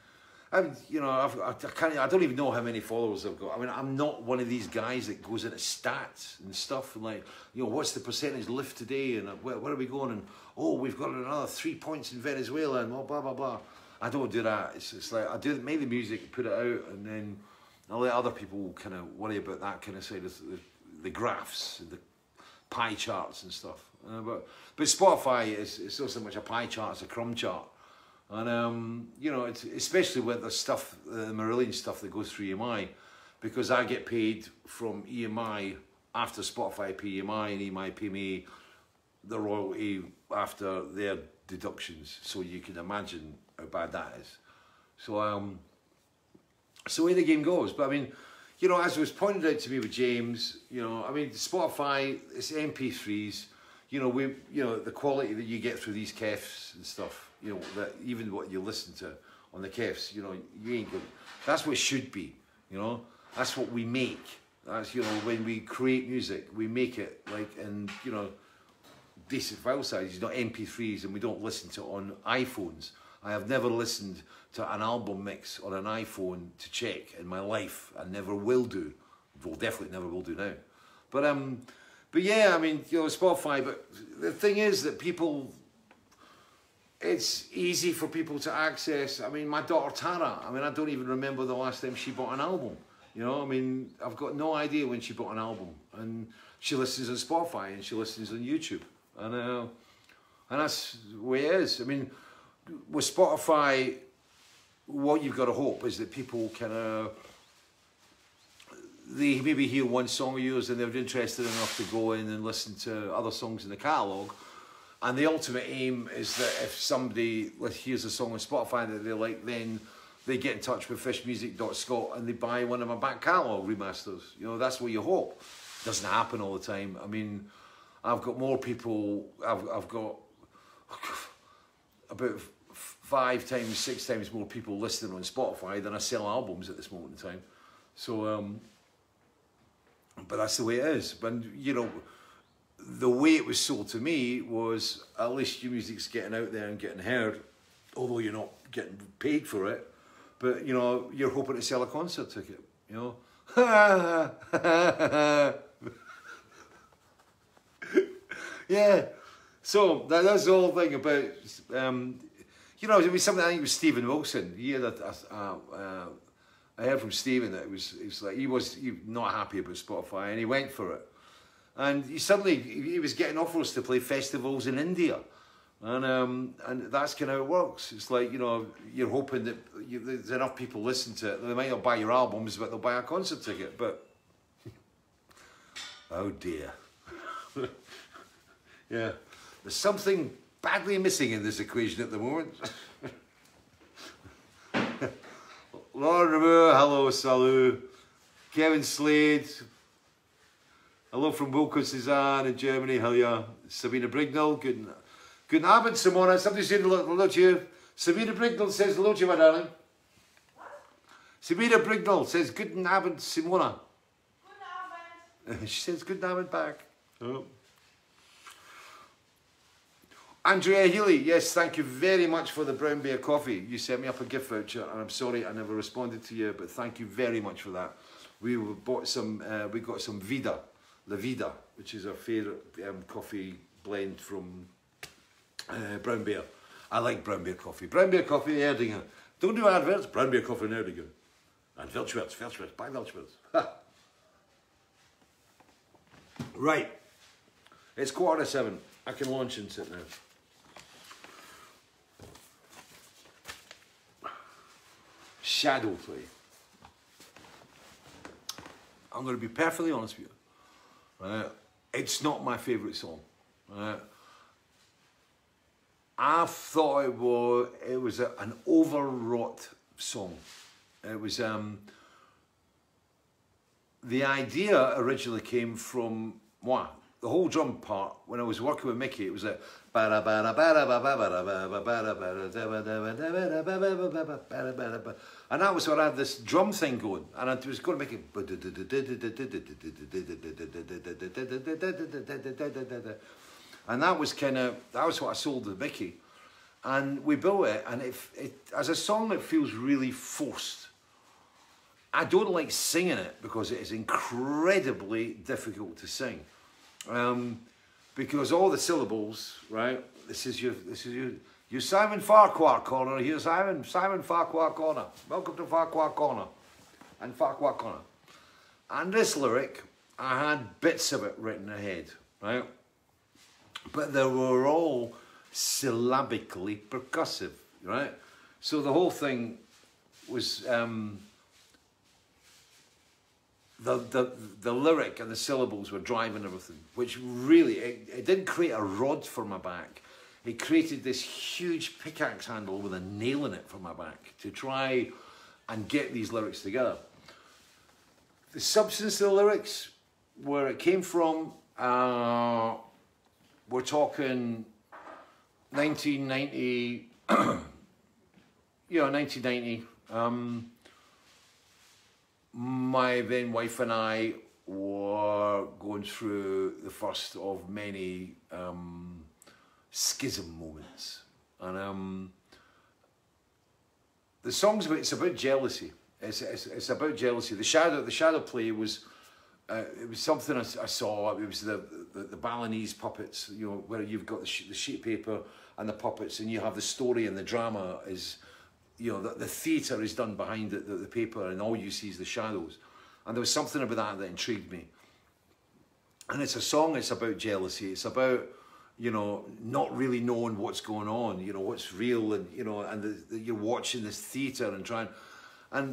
A: you know, I don't even know how many followers I've got. I mean, I'm not one of these guys that goes into stats and stuff and like, you know, what's the percentage lift today and where are we going? And oh, we've got another 3 points in Venezuela and blah blah blah. I don't do that. It's like I make the music, put it out, and then I'll let other people kind of worry about that kind of side of the graphs and the pie charts and stuff. But Spotify is not so much a pie chart; it's a crumb chart. And you know, it's especially with the stuff, the Marillion stuff that goes through EMI, because I get paid from EMI after Spotify pay EMI, and EMI pay me the royalty after their deductions. So you can imagine how bad that is. So so the way the game goes. But I mean, you know, as was pointed out to me with James, you know, I mean, Spotify, it's MP3s. You know, the quality that you get through these kefs and stuff. You know, that even what you listen to on the kefs, you know, you ain't good. That's what it should be. You know, that's what we make. That's, you know, when we create music, we make it like in, you know, decent file sizes, not MP3s, and we don't listen to it on iPhones. I have never listened to an album mix on an iPhone to check in my life. I never will do. Well, definitely never will do now. But yeah, I mean, you know, Spotify. But the thing is that people, it's easy for people to access. I mean, my daughter Tara, I mean, I don't even remember the last time she bought an album. You know, I mean, I've got no idea when she bought an album. And she listens on Spotify and she listens on YouTube. And that's the way it is. I mean, with Spotify, what you've got to hope is that people can, they maybe hear one song of yours and they're interested enough to go in and listen to other songs in the catalogue. And the ultimate aim is that if somebody hears a song on Spotify that they like, then they get in touch with fishmusic.scot and they buy one of my back catalogue remasters. You know, that's what you hope. It doesn't happen all the time. I mean, I've got more people, I've got about 5 times, 6 times more people listening on Spotify than I sell albums at this moment in time. So, but that's the way it is. But, you know, the way it was sold to me was, at least your music's getting out there and getting heard, although you're not getting paid for it. But, you know, you're hoping to sell a concert ticket, you know. Yeah. So that's the whole thing about, you know, it was something, I think it was Stephen Wilson. I heard from Stephen that it was like he was not happy about Spotify and he went for it. And he was getting offers to play festivals in India. And that's kind of how it works. It's like, you know, you're hoping that there's enough people listen to it. They might not buy your albums, but they'll buy a concert ticket. But, oh dear. Yeah. There's something badly missing in this equation at the moment. Lauren Remur, hello, salut. Kevin Slade. Hello from Wilco Cezanne in Germany, hell yeah. Sabina Brignall, good Abend, Simona. Somebody said hello to you. Sabina Brignall says hello to you, my darling. What? Sabina Brignall says good Abend, Simona. Good Abend. She says good Abend back. Oh. Andrea Healy, yes, thank you very much for the Brown Bear coffee. You sent me up a gift voucher, and I'm sorry I never responded to you, but thank you very much for that. We got some Vida, La Vida, which is our favourite coffee blend from Brown Bear. I like Brown Bear coffee. Brown Bear coffee, Erdinger. Don't do adverts. Brown Bear coffee in Erdinger. And Weltschmerz, buy Weltschmerz. Right. It's 7:15. I can launch into it now. Shadow play. I'm going to be perfectly honest with you. It's not my favourite song. I thought it was an overwrought song. It was the idea originally came from the whole drum part. When I was working with Mickey, it was a and that was where I had this drum thing going, and I was going to make it, and that was what I sold to Mickey. And we built it, and as a song, it feels really forced. I don't like singing it because it is incredibly difficult to sing. Because all the syllables, right? This is your Simon Farquhar corner here, Simon Farquhar corner. Welcome to Farquhar corner, and Farquhar corner. And this lyric, I had bits of it written ahead, right? But they were all syllabically percussive, right? So the whole thing was the lyric and the syllables were driving everything, which really, it didn't create a rod for my back. It created this huge pickaxe handle with a nail in it for my back to try and get these lyrics together. The substance of the lyrics, where it came from, we're talking 1990, 1990. My then wife and I were going through the first of many schism moments, and the song's it's about jealousy. It's about jealousy. The shadow play was it was something I saw. It was the Balinese puppets, you know, where you've got the sheet paper and the puppets, and you have the story and the drama is, you know, the theatre is done behind the paper, and all you see is the shadows. And there was something about that intrigued me. And it's a song, it's about jealousy. It's about, you know, not really knowing what's going on, you know, what's real, and, you know, and you're watching this theatre and trying, and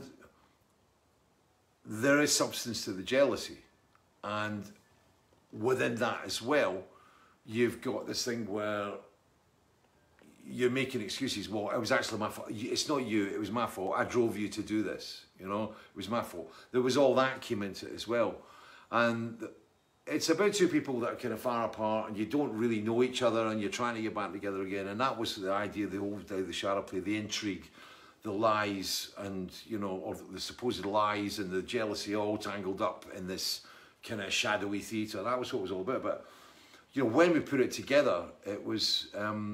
A: there is substance to the jealousy. And within that as well, you've got this thing where you're making excuses. Well, it was actually my fault. It's not you, it was my fault. I drove you to do this, you know, it was my fault. There was all that came into it as well. And it's about two people that are kind of far apart and you don't really know each other and you're trying to get back together again. And that was the idea, the shadow play, the intrigue, the lies, and, you know, or the supposed lies and the jealousy all tangled up in this kind of shadowy theatre. That was what it was all about. But, you know, when we put it together, it was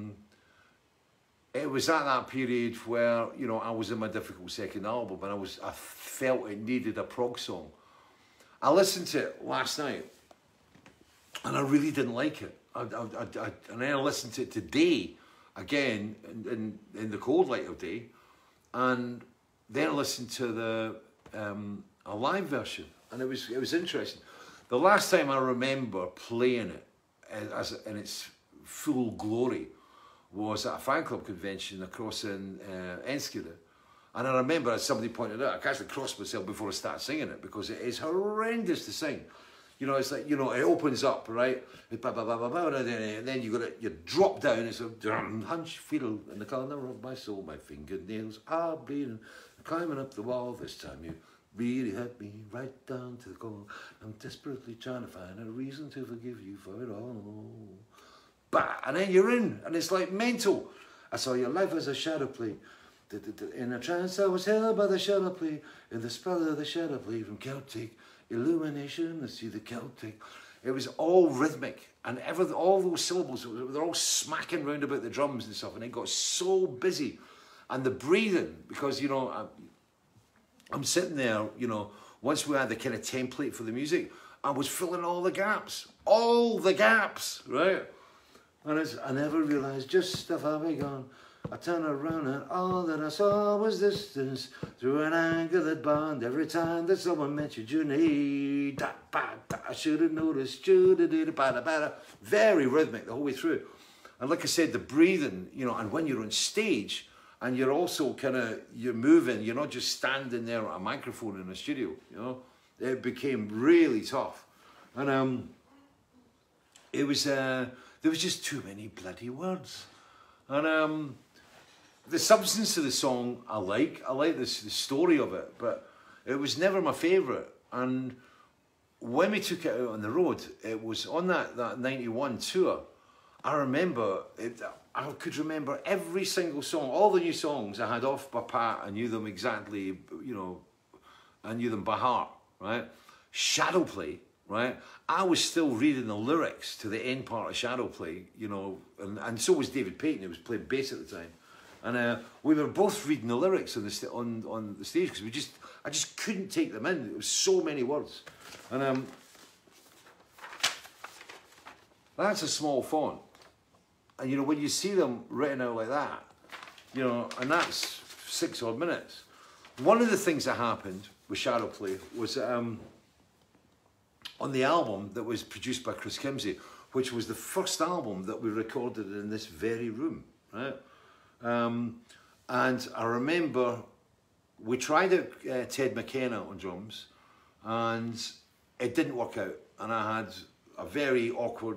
A: at that period where, you know, I was in my difficult second album and I felt it needed a prog song. I listened to it last night and I really didn't like it. And then I listened to it today again in the cold light of day, and then I listened to a live version, and it was interesting. The last time I remember playing it in its full glory was at a fan club convention across in Enschede. And I remember, as somebody pointed out, I actually crossed myself before I started singing it because it is horrendous to sing. You know, it's like, you know, it opens up, right? And then you drop down, it's a hunch, fiddle in the corner of my soul, my fingernails are bleeding, climbing up the wall. This time you really hurt me right down to the core. I'm desperately trying to find a reason to forgive you for it all. Bah! And then you're in, and it's like mental. I saw your life as a shadow play. In a trance I was held by the shadow play, in the spell of the shadow play from Celtic illumination. I see the Celtic. It was all rhythmic, and all those syllables, they're all smacking round about the drums and stuff, and it got so busy. And the breathing, because, you know, I'm sitting there, you know, once we had the kind of template for the music, I was filling all the gaps, right? And I never realised just how far we gone. I turned around and all that I saw was distance through an angle that bond. Every time that someone mentioned your name, I should have noticed. Very rhythmic the whole way through. And like I said, the breathing, you know, and when you're on stage and you're also you're moving, you're not just standing there at a microphone in a studio, you know, it became really tough. And there was just too many bloody words. And the substance of the song I like the story of it, but it was never my favourite. And when we took it out on the road, it was on that 91 tour. I remember it. I could remember every single song, all the new songs I had off by pat. I knew them exactly, you know, I knew them by heart, right? Shadow play, right? I was still reading the lyrics to the end part of Shadow Play, you know, and so was David Payton, who was playing bass at the time. And we were both reading the lyrics on the stage because I just couldn't take them in. There was so many words. And that's a small font. And, you know, when you see them written out like that, you know, and that's 6 odd minutes. One of the things that happened with Shadow Play was on the album that was produced by Chris Kimsey, which was the first album that we recorded in this very room, right? And I remember we tried out Ted McKenna on drums, and it didn't work out. And I had a very awkward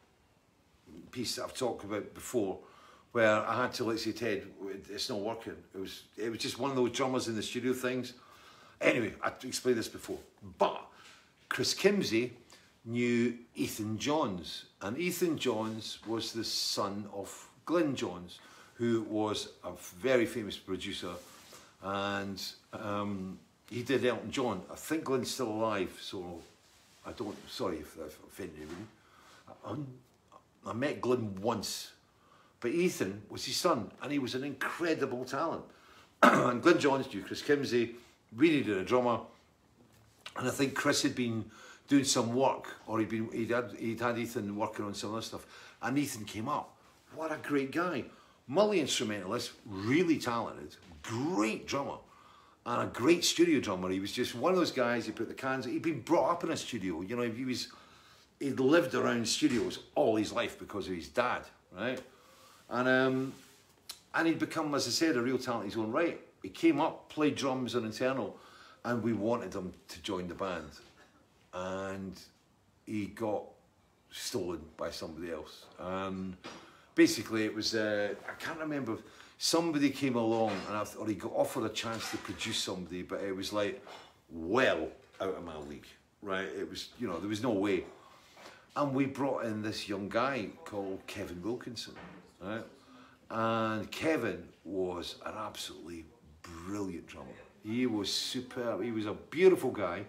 A: piece that I've talked about before, where I had to say, Ted, it's not working. It was just one of those drummers in the studio things. Anyway, I explained this before, but Chris Kimsey knew Ethan Johns, and Ethan Johns was the son of Glyn Johns, who was a very famous producer, and he did Elton John. I think Glyn's still alive, so I don't, sorry if I've offended anybody. I met Glyn once, but Ethan was his son, and he was an incredible talent. And Glyn Johns knew Chris Kimsey, really did a drummer, and I think Chris had been doing some work, or he'd had Ethan working on some other stuff, and Ethan came up. What a great guy. Multi-instrumentalist, really talented, great drummer, and a great studio drummer. He was just one of those guys, he put the cans, he'd been brought up in a studio, you know, he'd lived around studios all his life because of his dad, right? And he'd become, as I said, a real talent in his own right. He came up, played drums on Internal, and we wanted him to join the band. And he got stolen by somebody else. Basically, it was, I can't remember, somebody came along, or he got offered a chance to produce somebody, but it was like, well out of my league, right? It was, you know, there was no way. And we brought in this young guy called Kevin Wilkinson, right? And Kevin was an absolutely brilliant drummer. He was superb. He was a beautiful guy.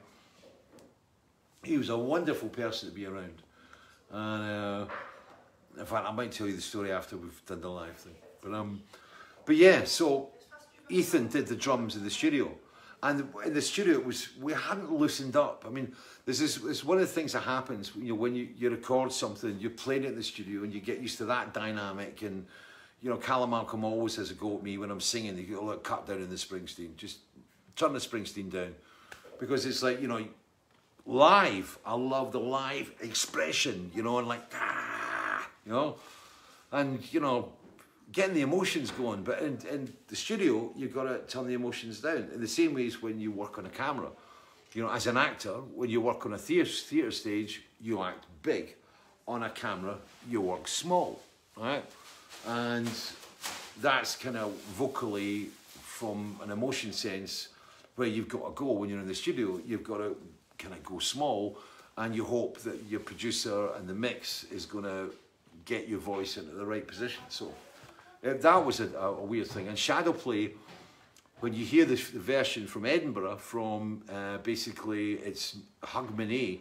A: He was a wonderful person to be around. And in fact, I might tell you the story after we've done the live thing. But yeah, so Ethan did the drums in the studio. And in the studio, we hadn't loosened up. I mean, it's one of the things that happens, you know, when you record something, you're playing it in the studio and you get used to that dynamic. And, you know, Callum Malcolm always has a go at me when I'm singing. They go, look, cut down in the Springsteen. Just turn the Springsteen down. Because it's like, you know, live, I love the live expression, you know, and like, you know, and, you know, getting the emotions going. But in the studio, you've got to turn the emotions down. In the same way as when you work on a camera. You know, as an actor, when you work on a theatre stage, you act big. On a camera, you work small, right? And that's kind of vocally, from an emotion sense, where you've got to go when you're in the studio. You've got to kind of go small, and you hope that your producer and the mix is going to get your voice into the right position. So that was a weird thing. And Shadow Play, when you hear the version from Edinburgh, from basically it's Hogmanay,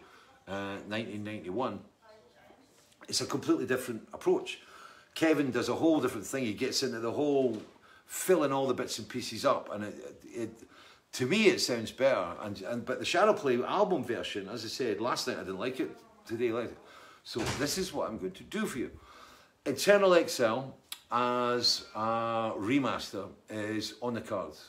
A: 1991, it's a completely different approach. Kevin does a whole different thing. He gets into the whole filling all the bits and pieces up, and to me it sounds better. But the Shadow Play album version, as I said last night, I didn't like it. Today I liked it. So this is what I'm going to do for you. Internal XL as a remaster is on the cards.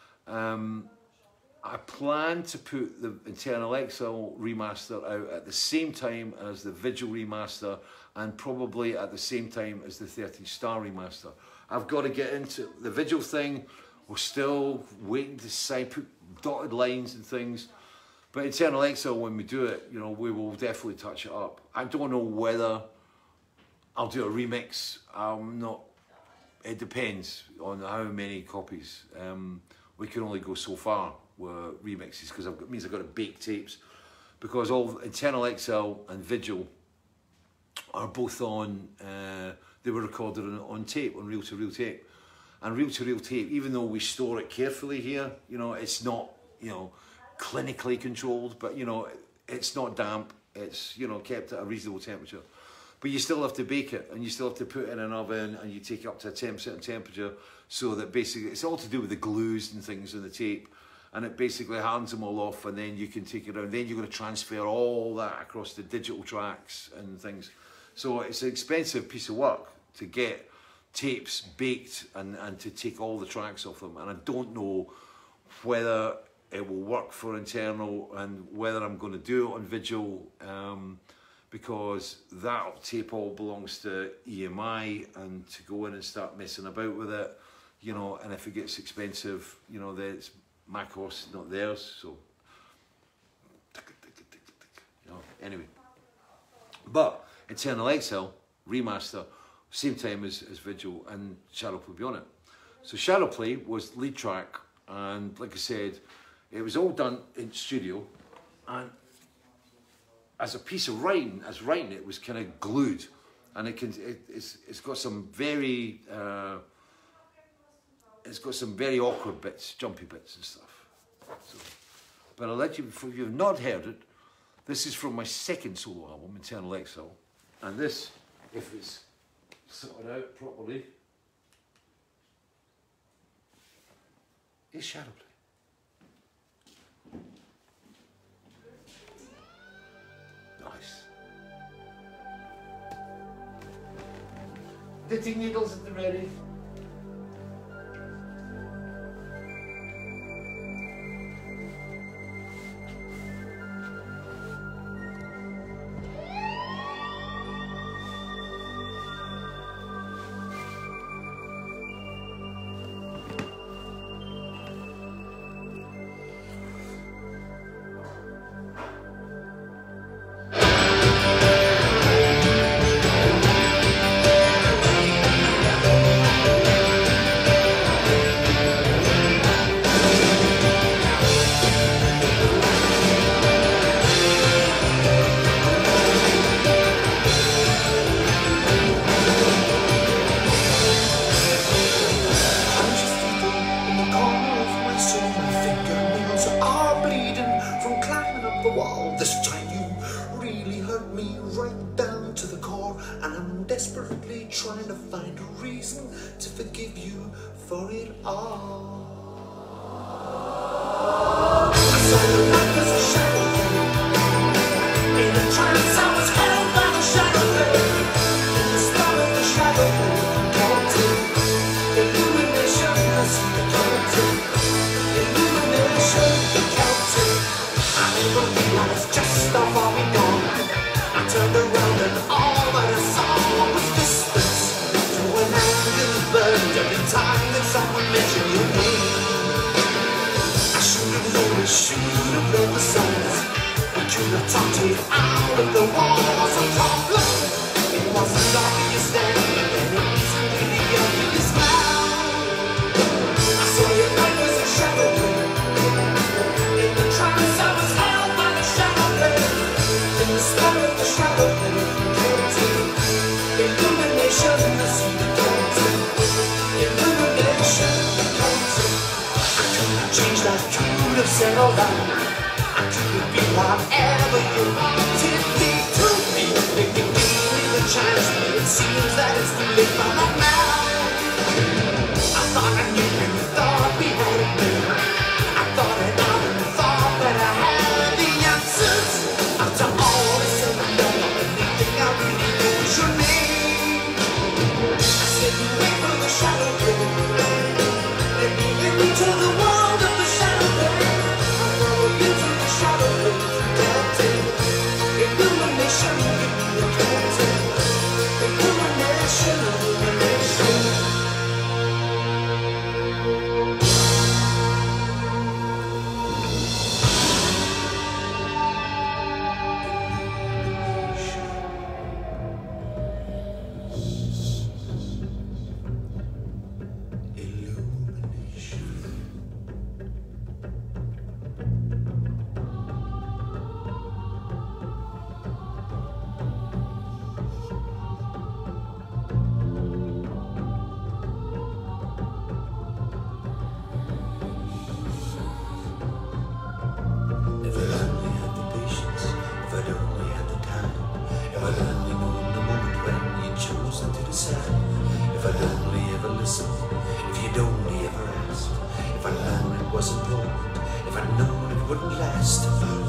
A: I plan to put the Internal XL remaster out at the same time as the Vigil remaster, and probably at the same time as the 13 Star remaster. I've got to get into the Vigil thing. We're still waiting to decide, put dotted lines and things. But Internal XL, when we do it, you know, we will definitely touch it up. I don't know whether I'll do a remix. I'm not. It depends on how many copies. We can only go so far with remixes because it means I've got to bake tapes. Because all Internal XL and Vigil are both on. They were recorded on tape, on reel-to-reel tape. And reel-to-reel tape, even though we store it carefully here, you know, it's not, you know, clinically controlled, but, you know, it's not damp, it's, you know, kept at a reasonable temperature. But you still have to bake it, and you still have to put it in an oven, and you take it up to a certain temperature, so that basically it's all to do with the glues and things in the tape, and it basically hands them all off, and then you can take it around. Then you're going to transfer all that across the digital tracks and things. So it's an expensive piece of work to get tapes baked and to take all the tracks off them, and I don't know whether it will work for internal and whether I'm going to do it on Vigil, because that tape all belongs to EMI, and to go in and start messing about with it, you know, and if it gets expensive, you know, then it's my cost, not theirs. So, you know, anyway. But Eternal Exile remaster, same time as Vigil, and Shadowplay will be on it. So Shadowplay was lead track, and like I said, it was all done in studio, and as a piece of writing, it was kind of glued, and it's got some very awkward bits, jumpy bits and stuff. So, but I'll let you, if you've not heard it, this is from my second solo album, Eternal Exile, and this, if it's sorted out properly, is Shadowplay. Nice. Knitting needles at the ready.
C: Trying to find a reason to forgive you for it all. I saw the light as a shadow in a trance. I was held by the shadow in the spell of the shadow. Illumination, I see the counting. Illumination, the counting. I never realized just how far we'd gone. I turned around and all that I saw was distance. Burned every time that someone mentioned your name. I should have known, I should have read the signs. We could have talked it out of the walls of problem. It wasn't obvious then, and it isn't really obvious now. I saw your light as a shadow in the trance. I was held by the shadow in the spell of the shadow. Illumination, I see the dancing. Illumination, dancing. I could have changed, I could have settled down. I could be whatever you wanted me to be. If you gave me the chance, it seems that it's too late for me now. I thought I knew you, thought we had it made. I thought it out and thought that I had the answers. After all this said and done, the only thing I really know is your name. Wait for the shadow play. Let me into the world of the shadow play. I follow you to the shadow play. Captain, illumination, give me the captain. Illumination, illumination.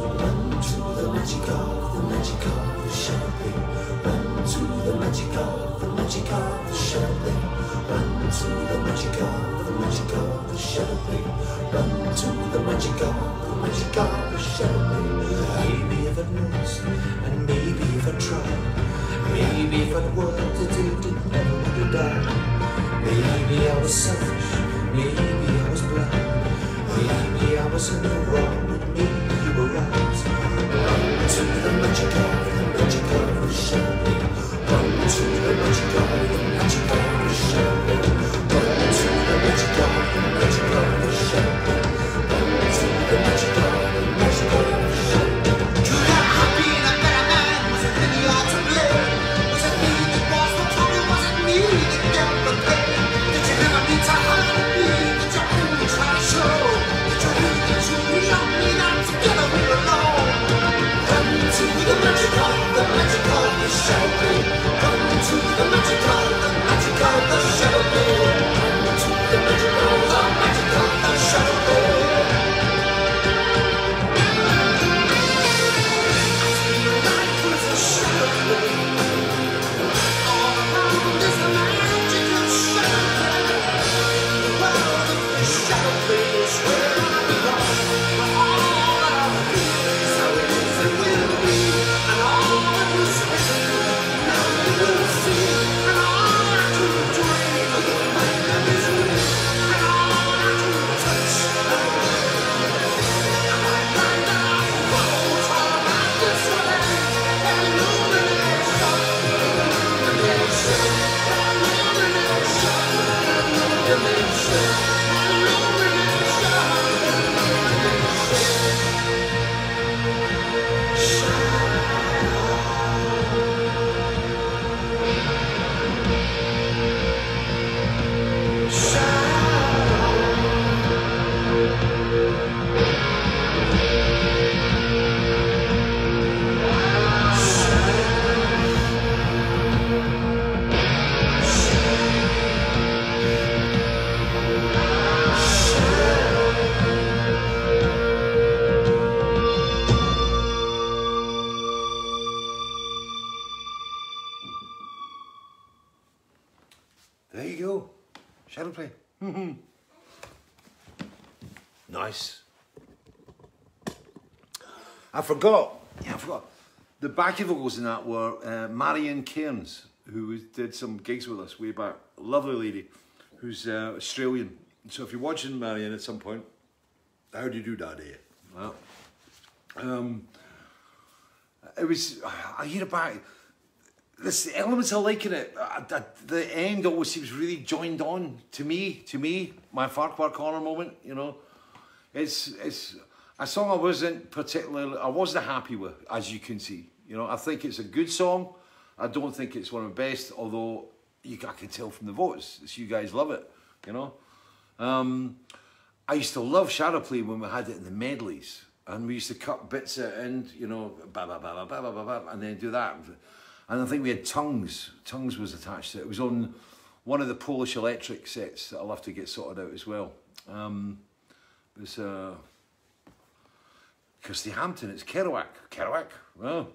C: Run to the magic of the champagne. Run to the magic of the champagne. Run to the magic of the champagne. Run to the magic of the champagne. Maybe if it knows, and maybe if I tried, maybe if I'd worked it never would have died. Maybe I was selfish, maybe I was blind, maybe I was in the wrong, and maybe you were right. Run to the magic of the champagne. Run to the magic of the champagne. Run to the magic of the champagne. Run to the magic of the champagne. Could I have been a better man? Was it really all to blame? Was it me that was the problem? Was it me that gave the pain? Did you never need to hide me? Did you only try to show? Did you really love me? Not together we were alone. Run to the magic of the champagne. Run to the magic of the champagne. Run to the magic of the champagne.
A: There you go. Shadow play. Nice. I forgot. The backing vocals in that were Marion Cairns, who did some gigs with us way back. Lovely lady, who's Australian. So if you're watching Marion at some point, how do you do that, eh? Well, it was. I hear it back. There's elements I like in it. The end always seems really joined on to me, my Farquhar Corner moment, you know. It's a song I wasn't happy with, as you can see. You know, I think it's a good song. I don't think it's one of the best, although I can tell from the votes, it's you guys love it, you know. I used to love Shadow Play when we had it in the medleys, and we used to cut bits at the end, you know, ba ba ba ba ba ba ba, and then do that. And I think we had Tongues. Tongues was attached to it. It was on one of the Polish Electric sets that I'll have to get sorted out as well. It was Kirsty Hampton. It's Kerouac. Kerouac. Well.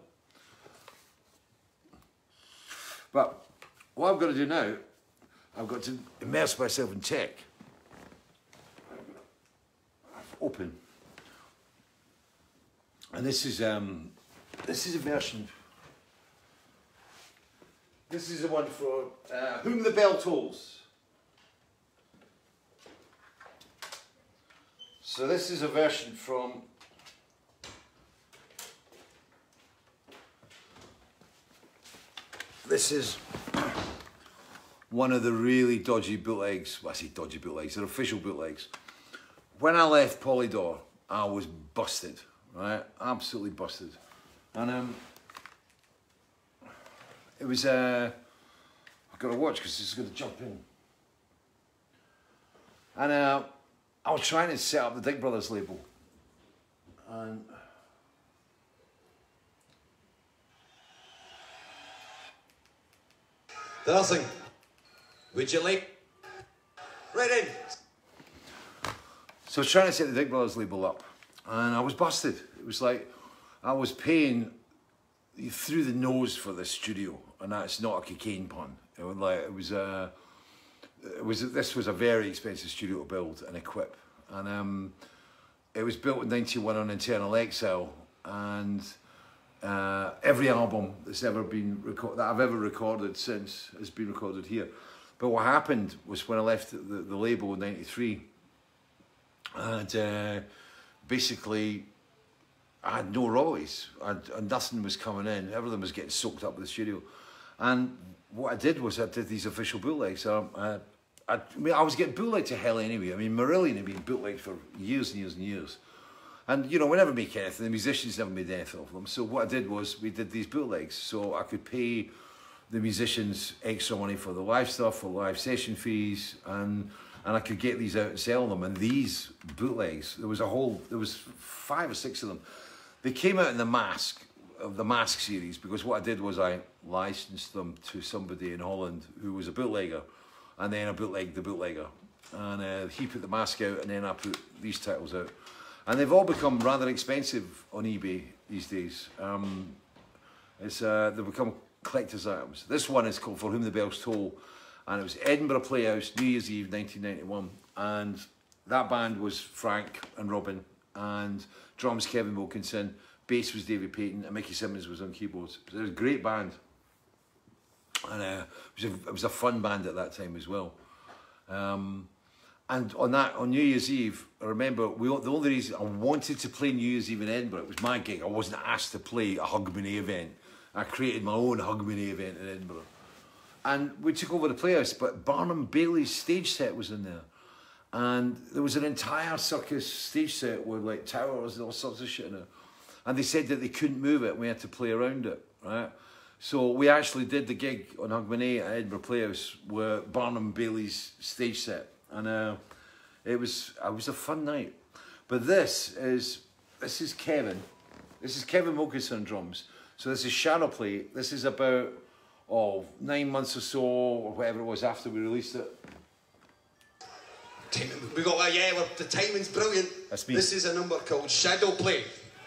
A: But what I've got to do now, I've got to immerse myself in tech. Open. And this is a version. This is the one for Whom the Bell Tolls. So this is a version from this is one of the really dodgy bootlegs. Well, I say dodgy bootlegs, they're official bootlegs. When I left Polydor, I was busted, right? Absolutely busted. And it was, I've got to watch because this is going to jump in. And I was trying to set up the Dick Brothers label. And
D: Darling, would you like? Right in.
A: so I was trying to set the Dick Brothers label up. And I was busted. It was like I was paying through the nose for this studio, and that's not a cocaine pun. It was like this was a very expensive studio to build and equip, and it was built in '91 on internal exile, and every album that's ever been that I've ever recorded since has been recorded here. But what happened was when I left the label in '93, and basically I had no royalties, and nothing was coming in. Everything was getting soaked up with the studio. And what I did was I did these official bootlegs. I mean, I was getting bootlegged to hell anyway. I mean, Marillion had been bootlegged for years and years and years. And, you know, we never make anything. The musicians never made anything of them. So what I did was we did these bootlegs. So I could pay the musicians extra money for the live stuff, for live session fees, and I could get these out and sell them. And these bootlegs, there was 5 or 6 of them. They came out in the Mask series, because what I did was I licensed them to somebody in Holland who was a bootlegger, and then I bootlegged the bootlegger, and he put the Mask out, and then I put these titles out, and they've all become rather expensive on eBay these days. They've become collector's items. This one is called For Whom the Bells Toll, and it was Edinburgh Playhouse, New Year's Eve 1991, and that band was Frank and Robin, and drums Kevin Wilkinson, bass was David Payton, and Mickey Simmons was on keyboards. It was a great band, and it was a fun band at that time as well. And on New Year's Eve, I remember the only reason I wanted to play New Year's Eve in Edinburgh, it was my gig. I wasn't asked to play a Hogmanay event. I created my own Hogmanay event in Edinburgh, and we took over the Playhouse. But Barnum Bailey's stage set was in there. And there was an entire circus stage set with like towers and all sorts of shit in it. And they said that they couldn't move it, and we had to play around it, right? So we actually did the gig on Hogmanay at Edinburgh Playhouse with Barnum Bailey's stage set. And it was a fun night. But this is Kevin. This is Kevin Wilkinson drums. So this is Shadow Play. This is about 9 months or so, or whatever it was after we released it.
D: We got that, yeah, the timing's brilliant.
A: That's me.
D: This is a number called Shadow Play.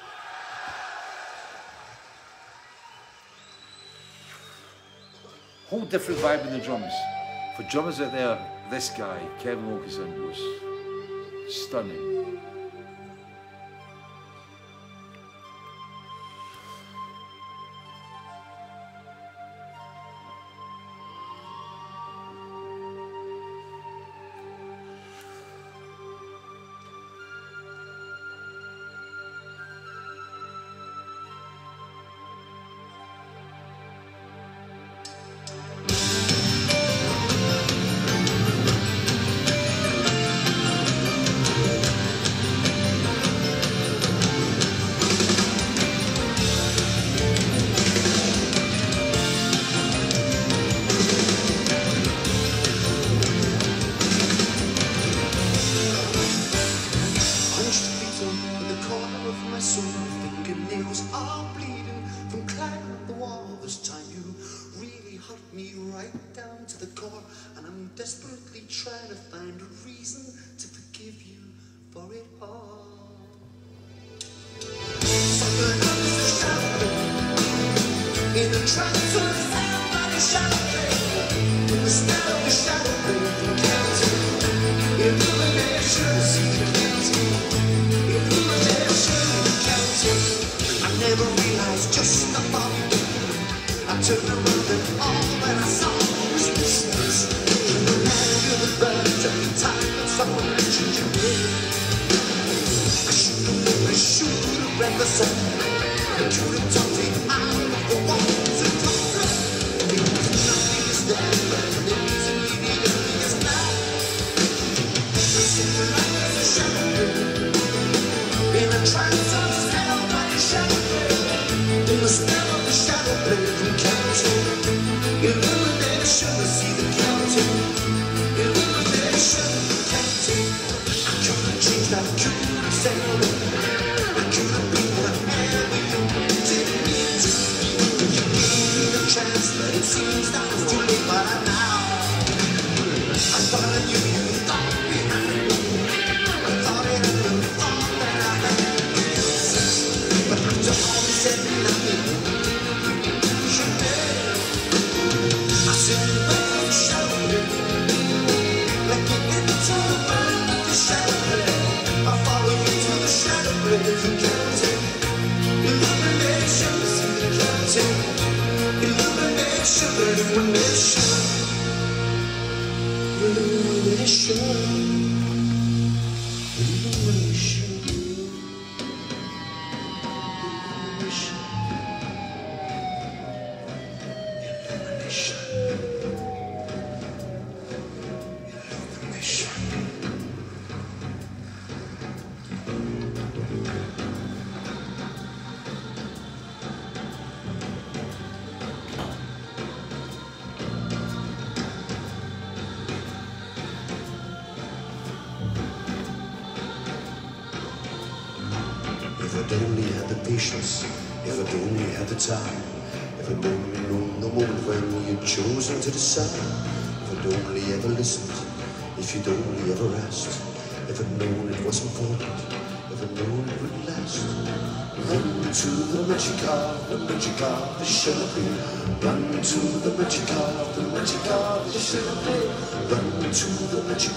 A: Whole different vibe in the drums. For drummers out there, this guy, Kevin Wilkinson, was stunning.
C: Desperately trying to find a reason to forgive you for it all. Something happens to shadow in a trance of sound by the shadow, in the spell of the shadow counting illumination, secret counting illumination, counting. I never realized just the thought. I turned around and all that I saw was business. The birds every time that someone mentioned your name. I should have read the song. I could have told it out of the walls and closed. It was nothing is there, but it isn't really nothing is now. I sit around as a shadow in a trance of spell by the shadow, in the spell of the shadow play from counting illumination. I see the counting. I could have said it. I could have been whatever you wanted me to. Illumination, illumination, illumination, illumination. If I'd only had the patience, if I'd only had the time, if I'd only known the moment when we had chosen to decide, if I'd only ever listened, if you'd only ever asked, if I'd known it was important, if I'd known it would last. Run to the magic of the champagne. Run to the magic of the champagne. Run to the magic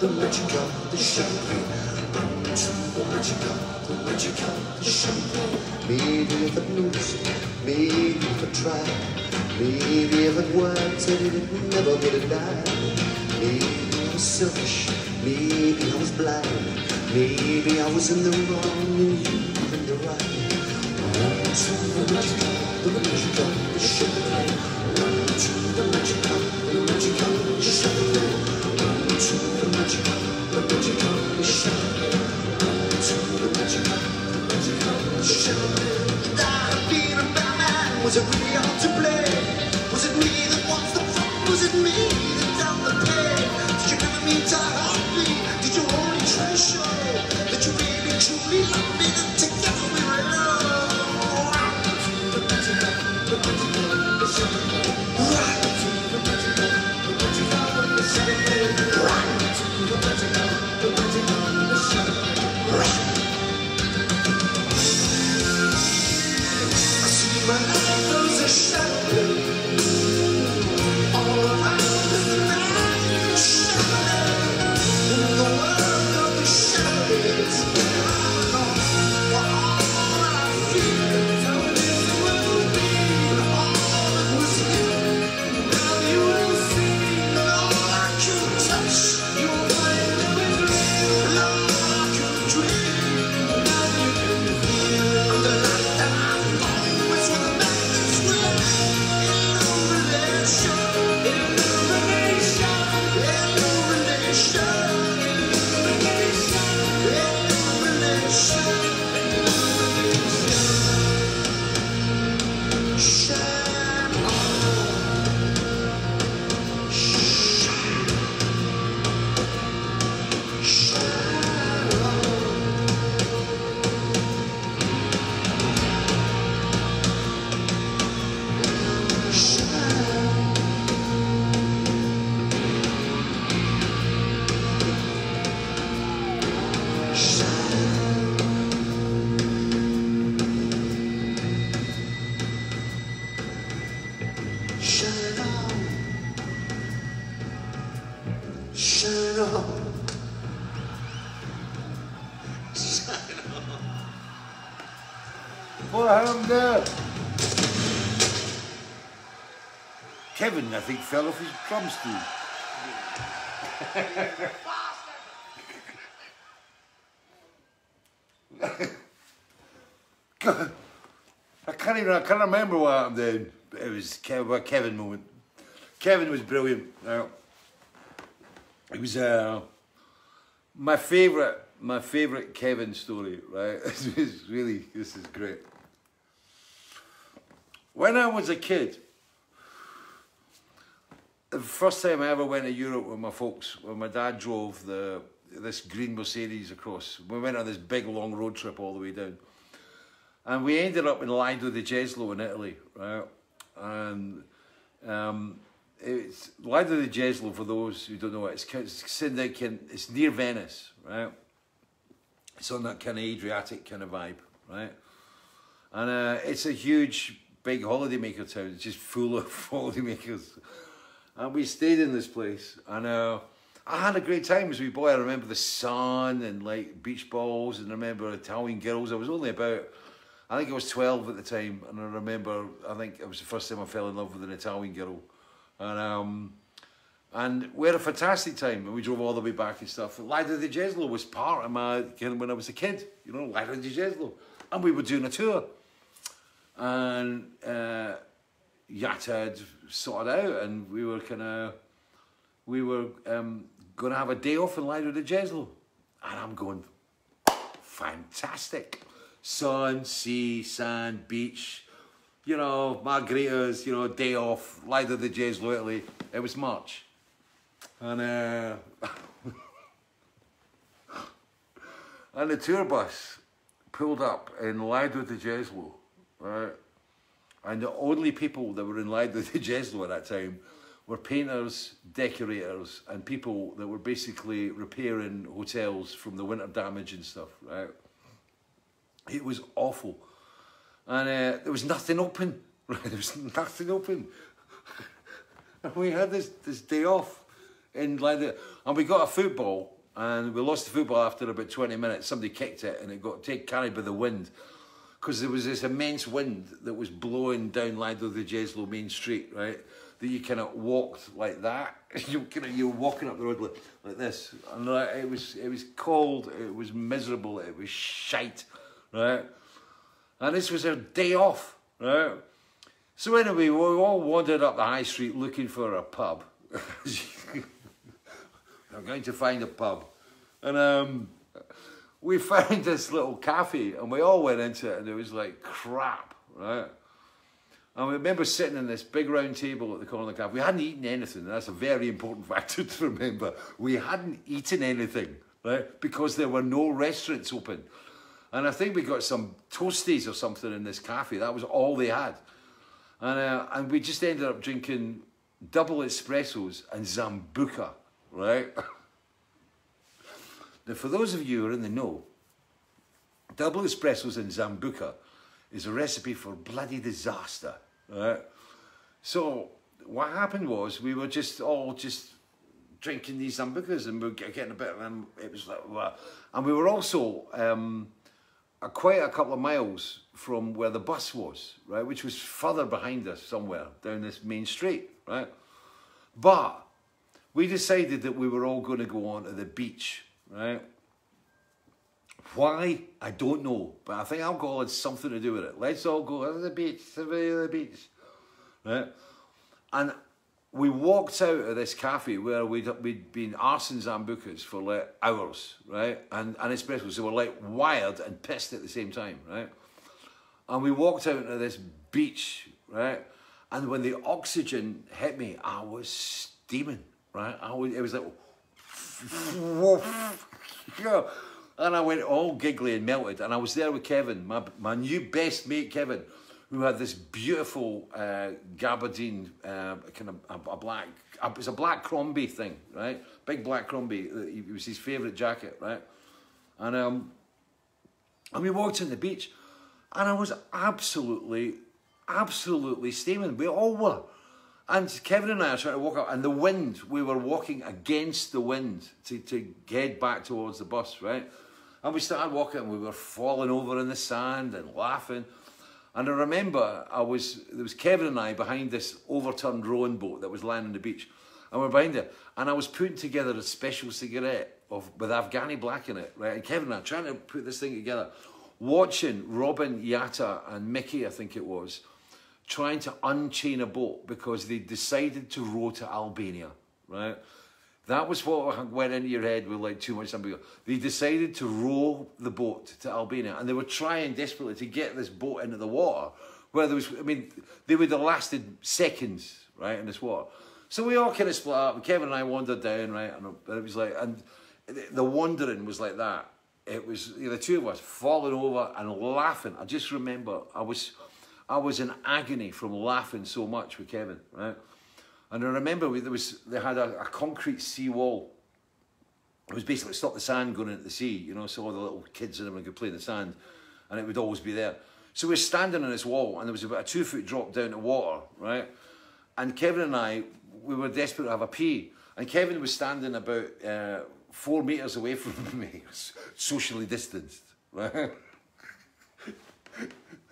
C: of the champagne. Run to the magic of the champagne. Maybe if I'd noticed, maybe if I'd tried, maybe if I'd worked and it'd never get it done. Maybe I was selfish, maybe I was blind, maybe I was in the wrong and you in the right. Run to the magic of the champagne. Run to the magic of the champagne. Run to the magic of the champagne. Run to the magic of the champagne. That being a bad man, was it really hard to play? Was it me that wants the fun? Was it me that down the pain? Did you never mean to help me? Did you only treasure that you really truly love me? That together we were alone. The magic of the champagne. Right to the magic of the champagne. Right to the magic of the champagne. Right. I see my eyes are shining. All around is the magic shining. In the world of the shadows, all I feel is the will be, all that was here. Now you will see that all I can touch, you will find it with me. And all I can dream, now you can feel. And the light that I'm falling was for the madness will. Illumination, illumination, illumination, illumination, illumination. Shine on, shine, shine on, shine. Shine on, shine on, shine on.
A: What him there? Kevin, I think, fell off his drum stool. I can't remember what happened then. It was a Kevin moment. Kevin was brilliant. It was my favourite Kevin story, right? This is great. When I was a kid, the first time I ever went to Europe with my folks, when my dad drove this green Mercedes across, we went on this big long road trip all the way down. And we ended up in Lido di Jesolo in Italy, right? And it's Lido di Jesolo, for those who don't know it, it's near Venice, right? It's on that kind of Adriatic kind of vibe, right? And it's a huge, big holidaymaker town. It's just full of holidaymakers. And we stayed in this place, and I had a great time as a wee boy. I remember the sun and like beach balls, and I remember Italian girls. I was only about, I think I was 12 at the time, and I remember, I think it was the first time I fell in love with an Italian girl. And we had a fantastic time, and we drove all the way back and stuff. Lido di Jesolo was part of my, when I was a kid, you know, Lido di Jesolo. And we were doing a tour. And Yatta had sorted out, and we were going to have a day off in Lido di Jesolo. And I'm going, fantastic. Sun, sea, sand, beach, you know, margaritas, you know, day off, Lido di Jesolo, Italy. It was March. And and the tour bus pulled up in Lido di Jesolo, right? And the only people that were in Lido di Jesolo at that time were painters, decorators, and people that were basically repairing hotels from the winter damage and stuff, right? It was awful. And there was nothing open, right? There was nothing open. And we had this day off in Lido, and we got a football, and we lost the football after about 20 minutes. Somebody kicked it, and it got carried by the wind, because there was this immense wind that was blowing down Lido di Jesolo main street, right? That you kind of walked like that. You were walking up the road like this, and it was cold, it was miserable, it was shite, right? And this was our day off, right? So anyway, we all wandered up the high street looking for a pub. I'm going to find a pub. And we found this little cafe, and we all went into it, and it was like crap, right? And we remember sitting in this big round table at the corner of the cafe. We hadn't eaten anything, and that's a very important factor to remember. We hadn't eaten anything, right? Because there were no restaurants open. And I think we got some toasties or something in this cafe. That was all they had. And we just ended up drinking double espressos and Zambuca, right? Now, for those of you who are in the know, double espressos and Zambuca is a recipe for bloody disaster, right? So what happened was we were just drinking these Zambucas, and we were getting a bit of them. It was like, wow. And we were also quite a couple of miles from where the bus was, right, which was further behind us somewhere down this main street, right? But we decided that we were all going to go on to the beach, right? Why? I don't know, but I think alcohol had something to do with it. Let's all go to the beach, right? And we walked out of this cafe where we'd been arsing Zambucas for like hours, right? And espressos, so we're like wired and pissed at the same time, right? And we walked out into this beach, right? And when the oxygen hit me, I was steaming, right? It was like, yeah. And I went all giggly and melted. And I was there with Kevin, my new best mate, Kevin, who had this beautiful gabardine, kind of a black, it was a black Crombie thing, right? Big black Crombie. It was his favourite jacket, right? And we walked on the beach, and I was absolutely steaming. We all were. And Kevin and I are trying to walk up, and the wind, we were walking against the wind to head back towards the bus, right? And we started walking, and we were falling over in the sand and laughing. And I remember there was Kevin and I behind this overturned rowing boat that was lying on the beach. And we're behind it. And I was putting together a special cigarette with Afghani black in it, right? And Kevin and I trying to put this thing together, watching Robin, Yatta and Mickey, I think it was, trying to unchain a boat because they decided to row to Albania, right? That was what went into your head with like too much something. They decided to row the boat to Albania, and they were trying desperately to get this boat into the water where there was, I mean, they would have lasted seconds, right, in this water. So we all kind of split up, and Kevin and I wandered down, right, and it was like, and the wandering was like that. It was, you know, the two of us falling over and laughing. I just remember I was in agony from laughing so much with Kevin, right? And I remember they had a concrete sea wall. It was basically stop the sand going into the sea, you know, so all the little kids and everyone could play in the sand, and it would always be there. So we were standing on this wall, and there was about a 2-foot drop down to water, right? And Kevin and I, we were desperate to have a pee, and Kevin was standing about 4 meters away from me, socially distanced, right?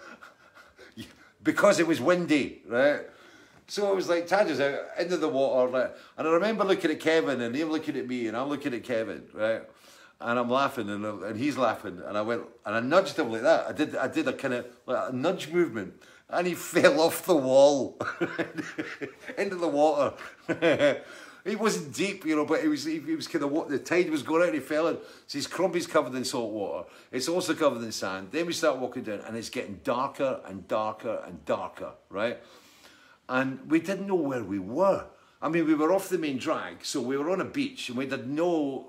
A: because it was windy, right? So it was like Tadger's out into the water, right? And I remember looking at Kevin and him looking at me and I'm looking at Kevin, right? And I'm laughing and he's laughing and I went and I nudged him like that. I did a kind of like a nudge movement and he fell off the wall into the water. It wasn't deep, you know, but he was kind of, the tide was going out and he fell in. So his crumpy's covered in salt water. It's also covered in sand. Then we start walking down and it's getting darker and darker and darker, right? And we didn't know where we were. I mean, we were off the main drag, so we were on a beach and we had no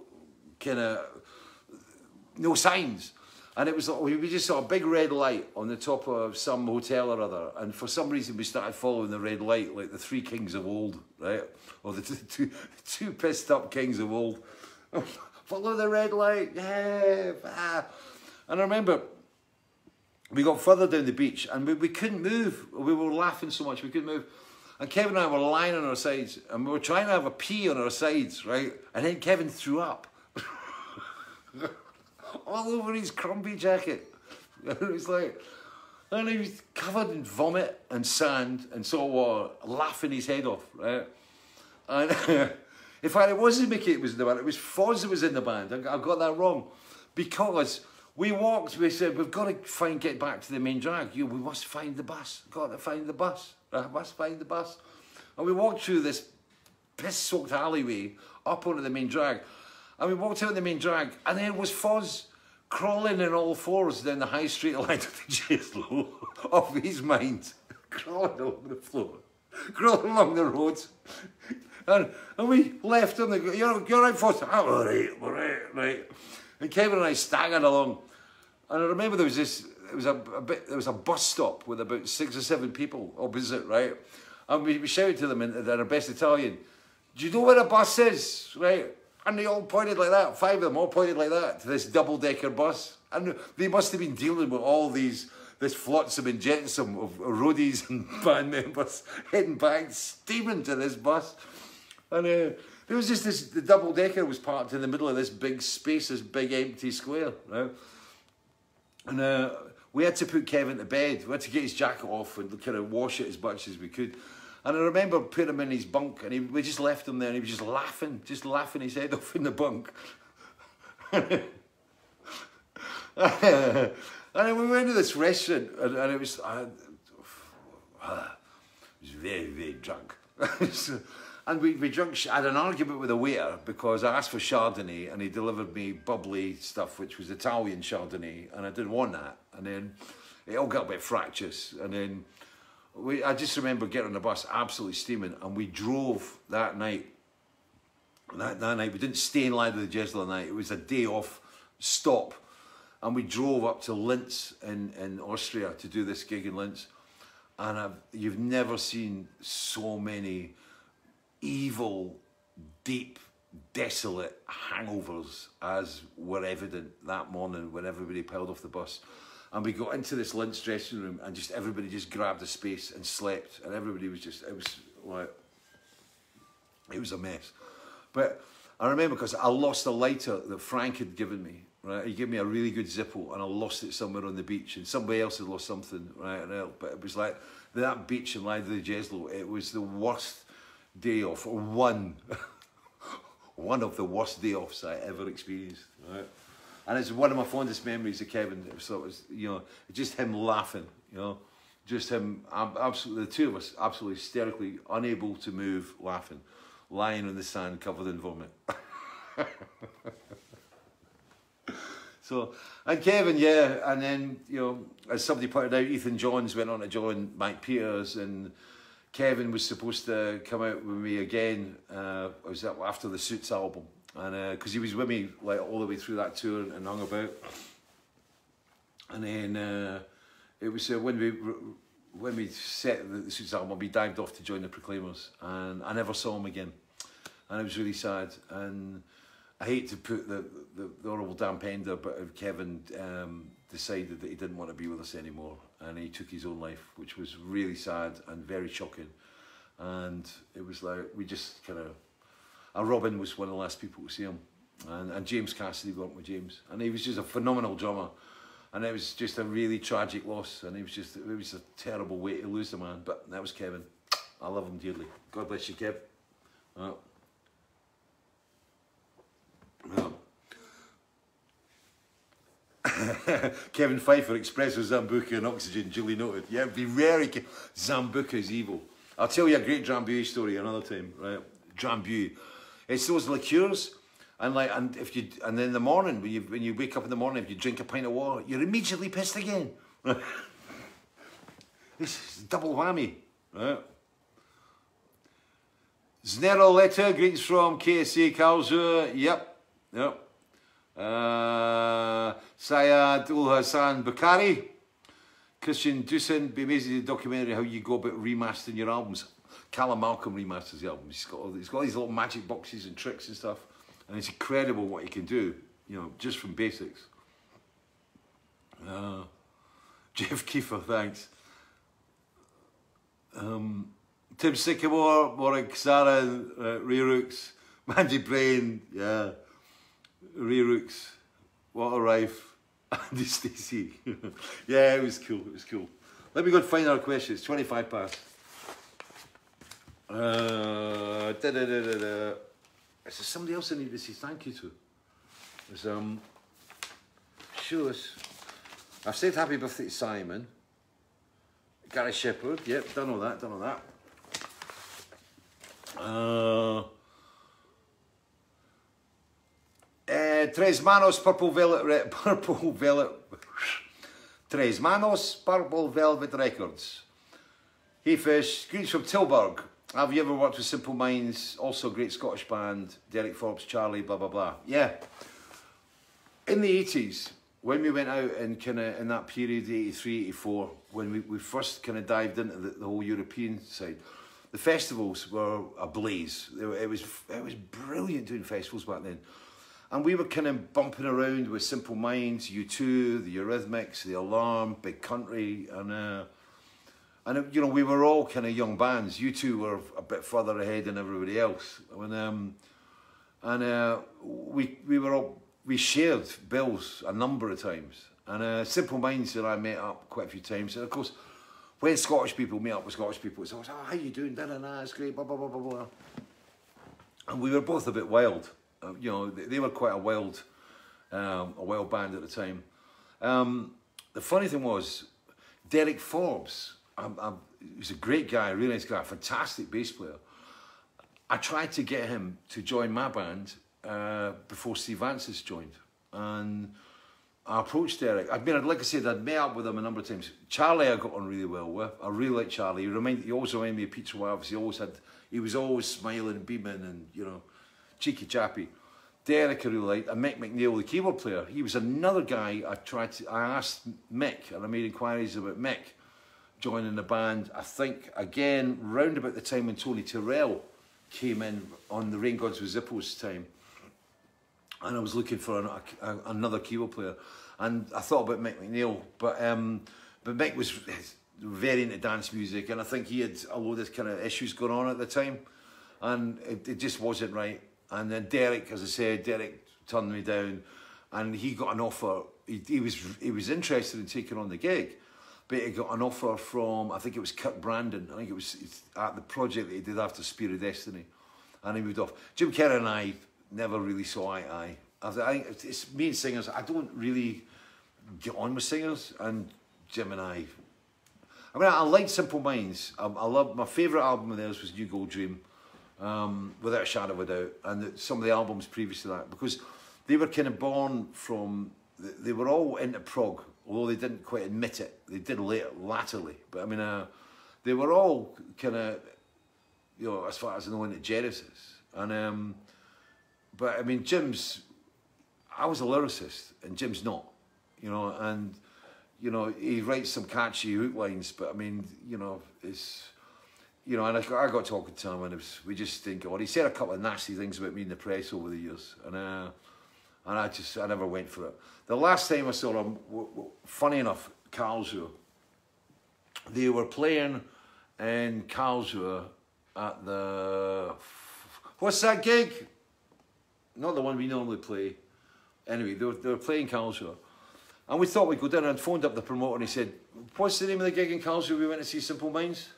A: signs. And it was like, we just saw a big red light on the top of some hotel or other. And for some reason, we started following the red light like the three kings of old, right? Or the two pissed up kings of old. Follow the red light, yeah. And I remember we got further down the beach and we couldn't move. We were laughing so much we couldn't move. And Kevin and I were lying on our sides and we were trying to have a pee on our sides, right? And then Kevin threw up. All over his crumpy jacket. It was like, and he was covered in vomit and sand and salt water, laughing his head off, right? And in fact, it wasn't Mickey that was in the band, it was Foz that was in the band. I got that wrong. Because we walked, we said, we've got to get back to the main drag. We must find the bus. Got to find the bus. I must find the bus. And we walked through this piss-soaked alleyway up onto the main drag. And we walked out on the main drag, and then it was Foz crawling on all fours down the high street line of the Jeslow of his mind, crawling along the floor, crawling along the roads. And we left him, you're right, Foz? Oh, all right, right. And Kevin and I staggered along. And I remember there was a bus stop with about 6 or 7 people opposite, right? And we shouted to them in our best Italian, do you know where the bus is, right? And they all pointed like that, 5 of them all pointed like that to this double-decker bus. And they must have been dealing with all this flotsam and jetsam of roadies and band members heading back, steaming to this bus. And there was just the double-decker was parked in the middle of this big space, this big empty square, right? And we had to put Kevin to bed. We had to get his jacket off and kind of wash it as much as we could. And I remember putting him in his bunk and we just left him there and he was just laughing his head off in the bunk. And then we went to this restaurant and it was, I was very, very drunk. And we drunk, I had an argument with the waiter because I asked for Chardonnay and he delivered me bubbly stuff, which was Italian Chardonnay, and I didn't want that. And then it all got a bit fractious. And then I just remember getting on the bus absolutely steaming, and we drove that night. That night, we didn't stay in Lido the Jeslow that night. It was a day off stop. And we drove up to Linz in Austria to do this gig in Linz. And you've never seen so many evil, deep, desolate hangovers as were evident that morning when everybody piled off the bus. And we got into this Linz dressing room and just everybody just grabbed a space and slept. And everybody was just, it was like, it was a mess. But I remember because I lost a lighter that Frank had given me, right? He gave me a really good Zippo and I lost it somewhere on the beach and somebody else had lost something, right? But it was like, that beach in Lido the Jeslow, it was the worst day off, or one of the worst day offs I ever experienced, right? And it's one of my fondest memories of Kevin. So it was, you know, just him laughing, you know, just him, absolutely, the two of us, absolutely hysterically unable to move, laughing, lying on the sand covered in vomit. So, and Kevin, yeah, and then, you know, as somebody pointed out, Ethan Johns went on to join Mike Peters, and Kevin was supposed to come out with me again. It was after the Suits album. And because he was with me like all the way through that tour and hung about, and then it was when we set the Suits album, we dived off to join the Proclaimers, and I never saw him again, and it was really sad. And I hate to put the horrible damp ender, but Kevin decided that he didn't want to be with us anymore, and he took his own life, which was really sad and very shocking. And it was like we just kind of. Robin was one of the last people to see him, and James Cassidy went with James, and he was just a phenomenal drummer. And it was just a really tragic loss, and it was a terrible way to lose the man. But that was Kevin. I love him dearly. God bless you, Kev. Oh. Oh. Kevin Pfeiffer, Espresso, Zambuca and Oxygen, duly noted. Yeah, be very Zambuca is evil. I'll tell you a great Drambuie story another time, right? Drambuie. It's those liqueurs, and then in the morning, when you wake up in the morning, if you drink a pint of water, you're immediately pissed again. This is double whammy, right? Znero letter, greetings from KSA Karlsruhe. Yep. Syed Ul Hassan Bukhari, Christian Dusen. Be amazing the documentary how you go about remastering your albums. Callum Malcolm remasters the albums. He's got all these little magic boxes and tricks and stuff, and it's incredible what he can do. You know, just from basics. Jeff Kiefer, thanks. Tim Sycamore, Warwick Sarah, Ray Rooks, Mandy Brain, yeah, Ray Rooks, Walter Rife, Andy Stacey. Yeah, it was cool, it was cool. Let me go and find our question. It's 25 past. Is there somebody else I need to say thank you to? There's, shows. I've said happy birthday to Simon. Gary Shepherd, yep, done all that, Tres Manos, Purple Velvet Tres Manos, Purple Velvet Records. Hey Fish, greetings from Tilburg. Have you ever worked with Simple Minds? Also a great Scottish band, Derek Forbes, Charlie, blah blah blah. Yeah. In the 80s, when we went out and in that period, 83, 84, when we first kind of dived into the whole European side, the festivals were ablaze. It was brilliant doing festivals back then. And we were kind of bumping around with Simple Minds, U2, the Eurythmics, the Alarm, Big Country, and you know, we were all kind of young bands. U2 were a bit further ahead than everybody else. We shared bills a number of times. And Simple Minds and I met up quite a few times. And of course, when Scottish people meet up with Scottish people, it's always, oh, how you doing? Da-da-da, it's great, blah, blah, blah, blah, blah. And we were both a bit wild. You know, they were quite a wild band at the time. The funny thing was, Derek Forbes, he was a great guy, a really nice guy, fantastic bass player. I tried to get him to join my band before Steve Vancis joined, and I approached Derek. Like I said, I'd met up with him a number of times. Charlie I got on really well with. I really liked Charlie. He always reminded me of Peter Wilves. He was always smiling and beaming and, you know, cheeky chappy. Derek I really liked. And Mick McNeil, the keyboard player, he was another guy I asked Mick, and I made inquiries about Mick joining the band. I think, again, round about the time when Tony Terrell came in on the Rain Gods with Zippos time. And I was looking for another keyboard player. And I thought about Mick McNeil, but Mick was very into dance music, and I think he had a load of kind of issues going on at the time, and it just wasn't right. And then Derek, as I said, Derek turned me down, and he got an offer. He was interested in taking on the gig, but he got an offer from, I think it was Kirk Brandon. I think it was at the project that he did after Spear of Destiny, and he moved off. Jim Kerr and I never really saw eye to eye. I think it's me and singers. I don't really get on with singers, and Jim and I like Simple Minds. I love, my favourite album of theirs was New Gold Dream, without a shadow of a doubt, and some of the albums previous to that, because they were kind of born from, they were all into prog, although they didn't quite admit it. They did latterly, but I mean, they were all kind of, you know, as far as I know, into Genesis, and but I mean, I was a lyricist, and Jim's not, you know, and, you know, he writes some catchy hook lines, but I mean, you know, it's, you know, and I got talking to him, and we just didn't go on. He said a couple of nasty things about me in the press over the years, and I never went for it. The last time I saw them, funny enough, Karlsruhe, they were playing in Karlsruhe at the, what's that gig? Not the one we normally play. Anyway, they were playing Karlsruhe, And we thought we'd go down and phoned up the promoter and he said, what's the name of the gig in Carlsruhe we went to see Simple Minds?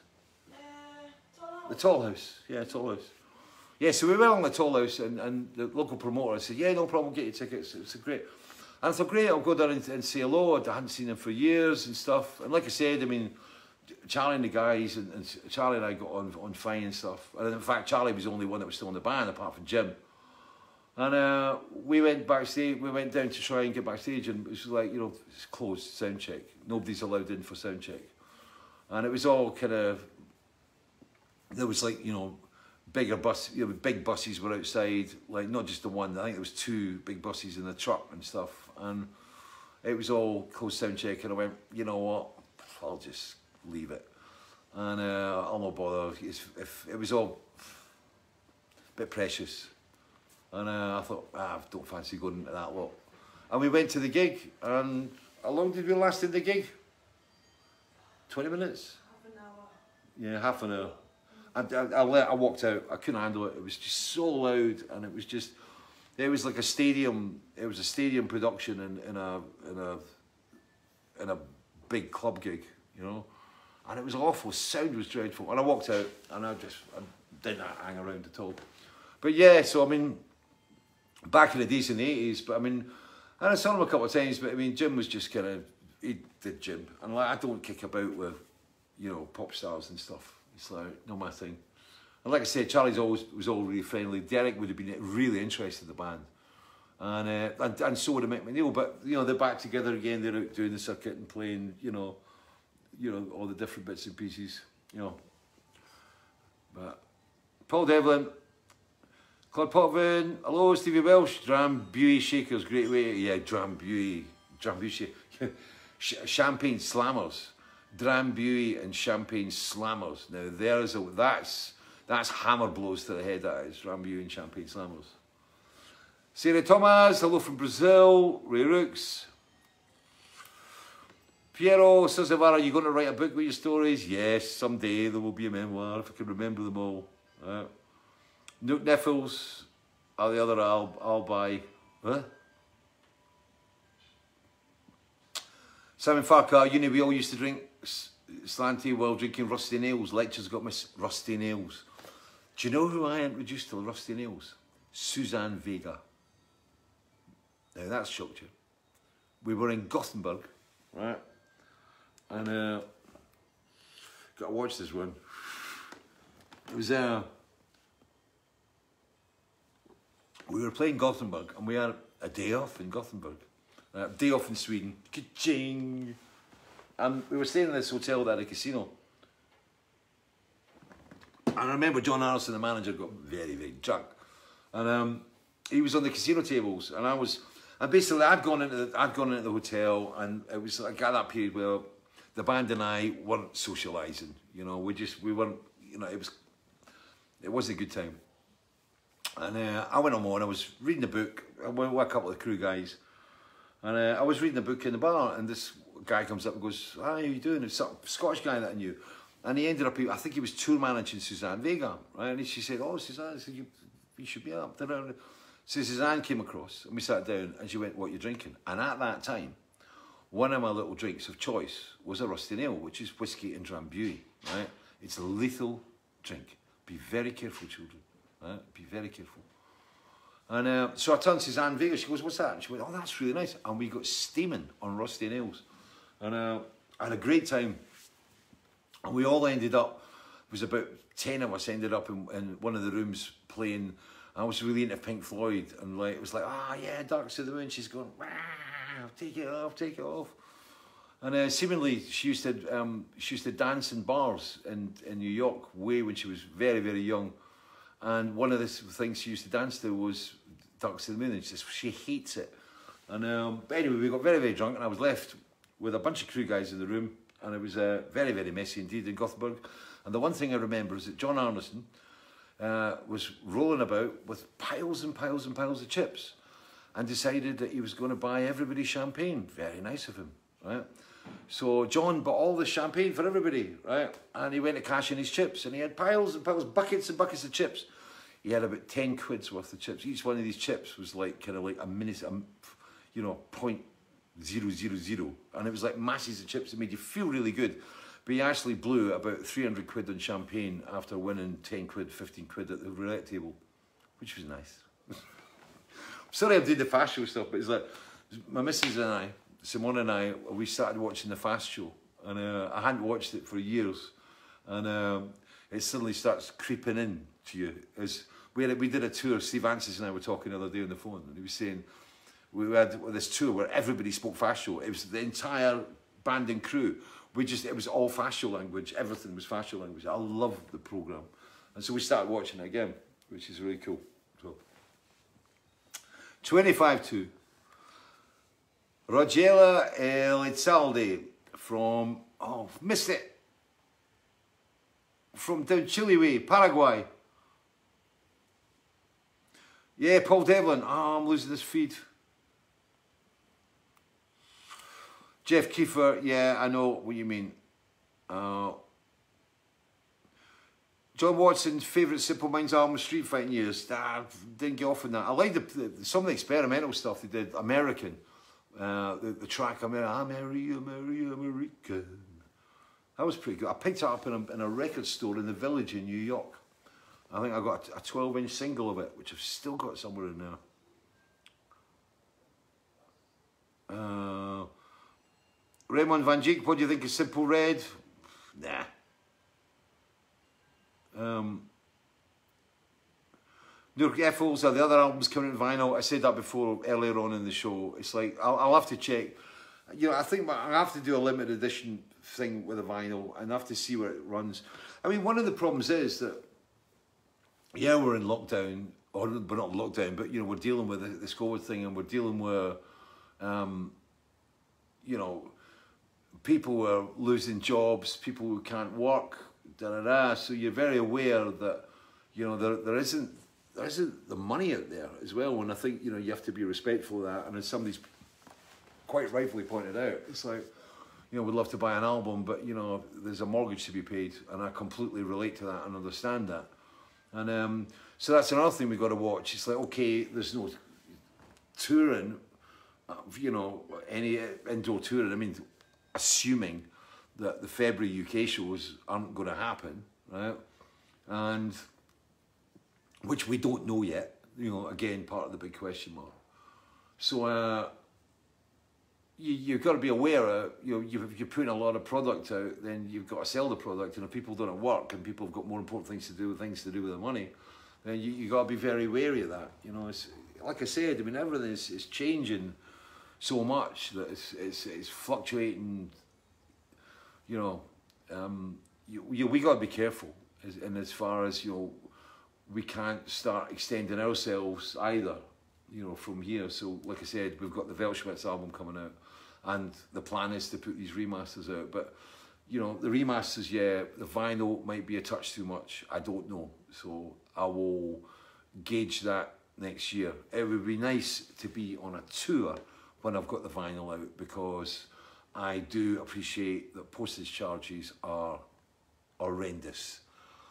A: The Tall House. Yeah, Tall House. Yeah, so we went on the Tall House and the local promoter said, yeah, no problem, get your tickets. It's great. And I thought, great, I'll go down and say hello. I hadn't seen him for years and stuff. And like I said, I mean, Charlie and the guys, and Charlie and I got on fine and stuff. And in fact, Charlie was the only one that was still in the band, apart from Jim. And we went backstage, we went down to try and get backstage, and it was like, you know, it's closed, sound check. Nobody's allowed in for sound check. And it was all kind of, there was like, you know, bigger bus, you know, big buses were outside, like not just the one, I think there was 2 big buses in the truck and stuff. And it was all closed sound check, and I went, you know what, I'll just leave it. And I'll not bother, if it was all a bit precious. And I thought, I don't fancy going into that lot. And we went to the gig, and how long did we last in the gig? 20 minutes?
B: Half an hour.
A: Yeah, half an hour. I walked out, I couldn't handle it. It was just so loud, and it was just, it was like a stadium, it was a stadium production in a big club gig, you know? And it was awful, sound was dreadful. And I walked out, and I didn't hang around at all. But yeah, so I mean, back in the days in the 80s, but I mean, and I saw him a couple of times, but I mean, Jim was just kind of, he did Jim. And like, I don't kick about with, you know, pop stars and stuff. It's like, not my thing. And like I said, Charlie's always was all really friendly. Derek would have been really interested in the band. And so would have Mick McNeil. But, you know, they're back together again. They're out doing the circuit and playing, you know, all the different bits and pieces, you know. But Paul Devlin, Claude Potvin, hello, Stevie Welsh, Drambuie Shakers, great way, yeah, Drambuie Champagne Slammers, Drambuie and Champagne Slammers. Now there's that's hammer blows to the head, that is, Drambuie and Champagne Slammers. Sarah Thomas, hello from Brazil, Ray Rooks. Piero Sazavara, are you going to write a book with your stories? Yes, someday there will be a memoir, if I can remember them all. Nook Niffles, or the other I'll buy. Huh? Simon Farquhar, we all used to drink Slanty while drinking Rusty Nails. Lectures got Miss Rusty Nails. Do you know who I introduced to Rusty Nails? Suzanne Vega. Now that's shocked you. We were in Gothenburg, right? And got to watch this one. It was we were playing Gothenburg, and we had a day off in Gothenburg, day off in Sweden. Ka-ching! And we were staying in this hotel that had a casino. And I remember John Arnesen, the manager, got very, very drunk, and he was on the casino tables, and basically I'd gone into the hotel, and it was like at that period where the band and I weren't socialising. You know, we weren't. You know, it wasn't a good time. And I went on, I was reading a book, I went with a couple of crew guys, and I was reading a book in the bar, and this guy comes up and goes, "Hi, how are you doing?" It's some Scottish guy that I knew. And he ended up, I think he was tour managing Suzanne Vega, right? And she said, "Oh, Suzanne," said, you should be up there. So Suzanne came across, and we sat down, and she went, "What are you drinking?" And at that time, one of my little drinks of choice was a Rusty Nail, which is whiskey and Drambuie, right? It's a lethal drink. Be very careful, children. Right? Be very careful. And so I turned to Suzanne Vega, she goes, "What's that?" And she went, "Oh, that's really nice." And we got steaming on Rusty Nails. And I had a great time. And we all ended up, it was about 10 of us ended up in one of the rooms playing. I was really into Pink Floyd, and like it was like, "Ah, yeah, Dark Side of the Moon." She's going, "Wow, take it off, take it off." And seemingly she used to dance in bars in New York way when she was very, very young. And one of the things she used to dance to was Dark Side of the Moon, and she hates it. And but anyway, we got very, very drunk, and I was left with a bunch of crew guys in the room, and it was very, very messy indeed in Gothenburg. And the one thing I remember is that John Arnesen was rolling about with piles and piles and piles of chips, and decided that he was going to buy everybody champagne. Very nice of him, right? So John bought all the champagne for everybody, right? And he went to cash in his chips, and he had piles and piles, buckets and buckets of chips. He had about 10 quid's worth of chips. Each one of these chips was like kind of like a minute, you know, 000, and it was like masses of chips that made you feel really good. But he actually blew about 300 quid on champagne after winning 10 quid, 15 quid at the roulette table, which was nice. Sorry I did the fast show stuff, but it's like, my missus and I, Simone and I, we started watching the fast show, and I hadn't watched it for years, and it suddenly starts creeping in to you. As we did a tour, Steve Ansis and I were talking the other day on the phone, and he was saying, we had this tour where everybody spoke fast show. It was the entire band and crew. It was all fast show language, everything was fast show language. I love the programme. And so we started watching it again, which is really cool. So 25-2. Rogela Elizalde from, missed it. From down Chile way, Paraguay. Yeah, Paul Devlin. I'm losing this feed. Jeff Kiefer, yeah, I know what you mean. John Watson's favourite Simple Minds album, Street Fighting Years. Didn't get off on that. I liked some of the experimental stuff they did. American. The track, American. That was pretty good. I picked it up in a record store in the Village in New York. I think I got a 12-inch single of it, which I've still got somewhere in there. Raymond Van Dijk, what do you think of Simple Red? Nah. Noor Effels, are the other albums coming in vinyl? I said that before earlier on in the show. It's like, I'll have to check. You know, I think I have to do a limited edition thing with a vinyl and I have to see where it runs. I mean, one of the problems is that, yeah, we're in lockdown, or we're not lockdown, but, you know, we're dealing with this COVID thing, and we're dealing with, you know, people who are losing jobs, people who can't work, so you're very aware that, you know, there isn't the money out there as well, and I think, you know, you have to be respectful of that. And as somebody's quite rightfully pointed out, it's like, you know, we'd love to buy an album, but, you know, there's a mortgage to be paid, and I completely relate to that and understand that. And so that's another thing we've got to watch. It's like, okay, there's no touring, you know, any indoor touring. I mean, assuming that the February UK shows aren't going to happen, right? And which we don't know yet, you know, again, part of the big question mark. So you've got to be aware, you know, if you're putting a lot of product out, then you've got to sell the product, and if people don't work and people have got more important things to do with their money, then you've got to be very wary of that. You know, it's, like I said, I mean, everything is changing so much that it's fluctuating. You know, we got to be careful, and as far as, you know, we can't start extending ourselves either, you know, from here. So, like I said, we've got the Weltschmerz album coming out, and the plan is to put these remasters out. But, you know, the remasters, yeah, the vinyl might be a touch too much. I don't know. So I will gauge that next year. It would be nice to be on a tour when I've got the vinyl out, because I do appreciate that postage charges are horrendous.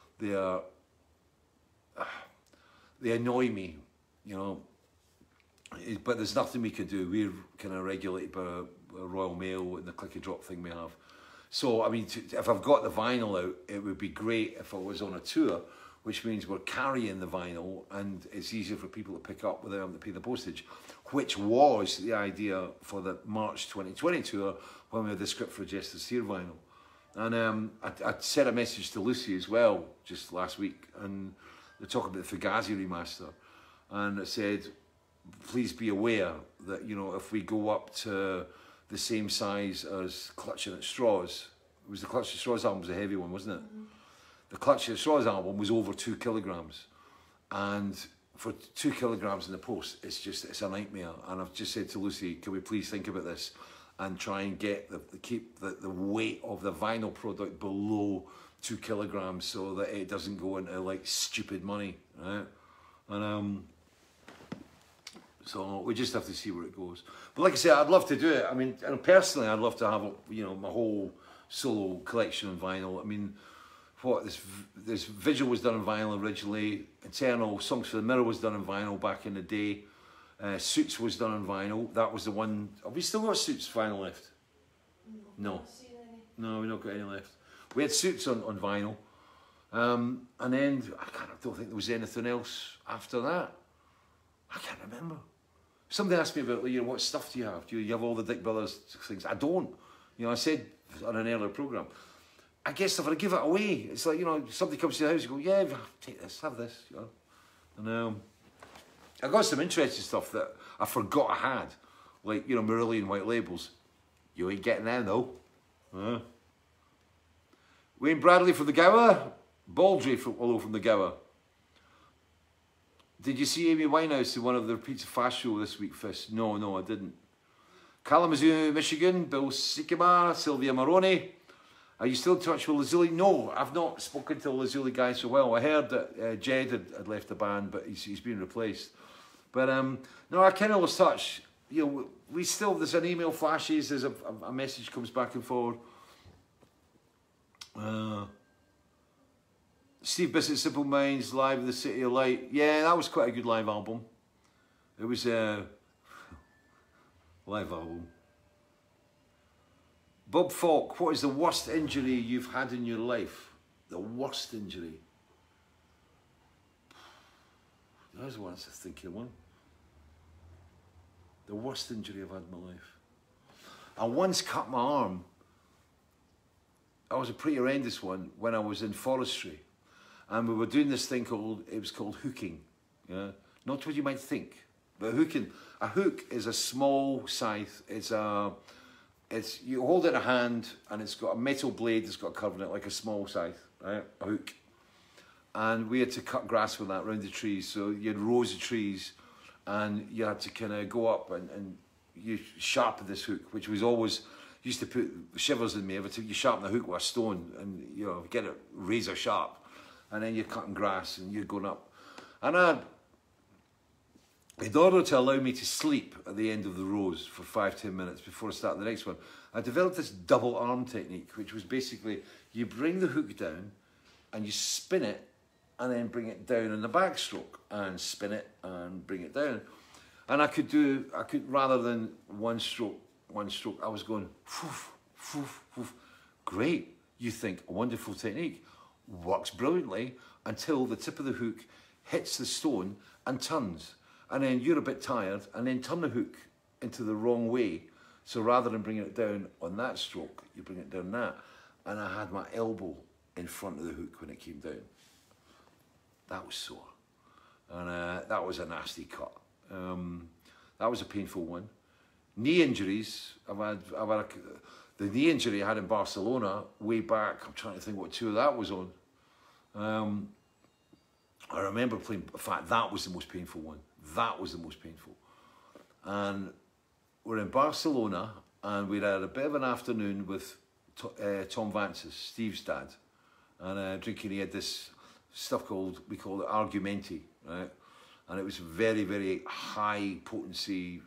A: They annoy me, you know, but there's nothing we can do. We're kind of regulated by Royal Mail and the click and drop thing we have. So, I mean, if I've got the vinyl out, it would be great if I was on a tour, which means we're carrying the vinyl and it's easier for people to pick up without having to pay the postage, which was the idea for the March 2020 tour when we had the Script for a Jester's Tear vinyl. And I sent a message to Lucy as well just last week, and they're talking about the Fugazi remaster, and I said, please be aware that, you know, if we go up to the same size as Clutching at Straws, it was the Clutching at Straws album was a heavy one, wasn't it? Mm-hmm. The Clutching at Straws album was over 2 kilograms, and for 2 kilograms in the post, it's a nightmare. And I've just said to Lucy, can we please think about this and try and get keep the weight of the vinyl product below 2 kilograms so that it doesn't go into like stupid money, right? And so we just have to see where it goes. But like I said, I'd love to do it. I mean, and personally, I'd love to have, you know, my whole solo collection on vinyl. I mean, what this Vigil was done on vinyl originally. Eternal Songs for the Mirror was done on vinyl back in the day. Suits was done on vinyl. That was the one. Have we still got Suits vinyl left? No.
B: Not seen any.
A: No, we've not got any left. We had Suits on vinyl. And then, don't think there was anything else after that. I can't remember. Somebody asked me about, what stuff do you have? Do you have all the Dick Brothers things? I don't. I said on an earlier programme, I get stuff and I give it away. It's like, somebody comes to the house, you go, yeah, take this, have this, And I got some interesting stuff that I forgot I had. Like, Marillion white labels. You ain't getting them though. Wayne Bradley from the Gower. Baldry from the Gower. Did you see Amy Winehouse in one of the repeats of Fast Show this week, Fist? No, I didn't. Kalamazoo, Michigan, Bill Sikima, Sylvia Maroney. Are you still in touch with Lazuli? No, I've not spoken to the Lazuli guys so well. I heard that Jed had left the band, but he's been replaced. But no, I kind of lost touch. We still, there's an email flashes, there's a message comes back and forward. Steve Bissett, Simple Minds, Live in the City of Light. Yeah, that was quite a good live album. It was a live album. Bob Falk, what is the worst injury you've had in your life? The worst injury? There's one, that's a thinking one. The worst injury I've had in my life. I once cut my arm. That was a pretty horrendous one when I was in forestry. And we were doing this thing it was called hooking. Yeah? Not what you might think, but hooking. A hook is a small scythe. You hold it in a hand and it's got a metal blade that's got a curve in it, like a small scythe, right? A hook. And we had to cut grass with that around the trees. So you had rows of trees and you had to kind of go up and you sharpen this hook, which was always, used to put shivers in me every time you sharpen the hook with a stone and get it razor sharp. And then you're cutting grass and you're going up. And in order to allow me to sleep at the end of the rows for 5-10 minutes before I start the next one, I developed this double arm technique, which was basically you bring the hook down and you spin it and then bring it down in the backstroke and spin it and bring it down. And I could rather than one stroke, I was going, woof, woof, woof. Great, you think, a wonderful technique. Works brilliantly until the tip of the hook hits the stone and turns. And then you're a bit tired and then turn the hook into the wrong way. So rather than bringing it down on that stroke, you bring it down that. And I had my elbow in front of the hook when it came down. That was sore. And that was a nasty cut. That was a painful one. Knee injuries, the knee injury I had in Barcelona way back, I'm trying to think what tour that was on. I remember playing, in fact, that was the most painful one. That was the most painful. And we're in Barcelona and we'd had a bit of an afternoon with Tom Vances, Steve's dad. And drinking, he had this stuff we call it Argumenti, right? And it was very, very high potency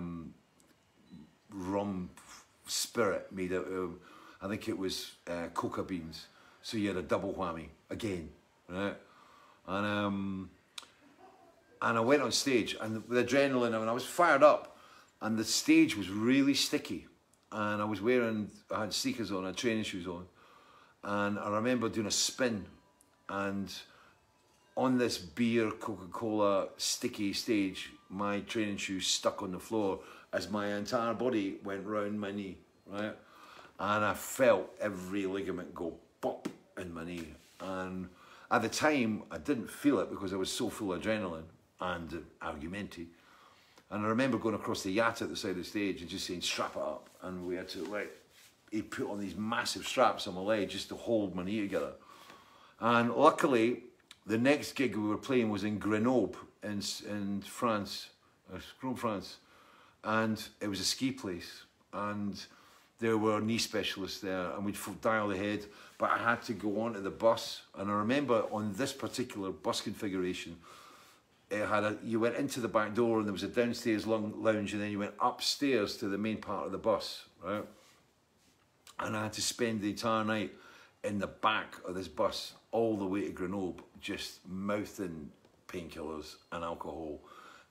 A: rum spirit made out of, I think it was coca beans. So you had a double whammy again, right? And I went on stage and with adrenaline, and I was fired up and the stage was really sticky. And I had sneakers on, I had training shoes on. And I remember doing a spin and on this beer, Coca-Cola sticky stage, my training shoes stuck on the floor as my entire body went round my knee, right? And I felt every ligament go pop in my knee. And at the time, I didn't feel it because I was so full of adrenaline and Argumenti. And I remember going across the yacht at the side of the stage and just saying, strap it up. And we had to, he put on these massive straps on my leg just to hold my knee together. And luckily, the next gig we were playing was in Grenoble in France, France. And it was a ski place. And there were knee specialists there and we'd dial ahead, but I had to go onto the bus. And I remember on this particular bus configuration, you went into the back door and there was a downstairs lounge and then you went upstairs to the main part of the bus, right? And I had to spend the entire night in the back of this bus all the way to Grenoble, just mouthing painkillers and alcohol,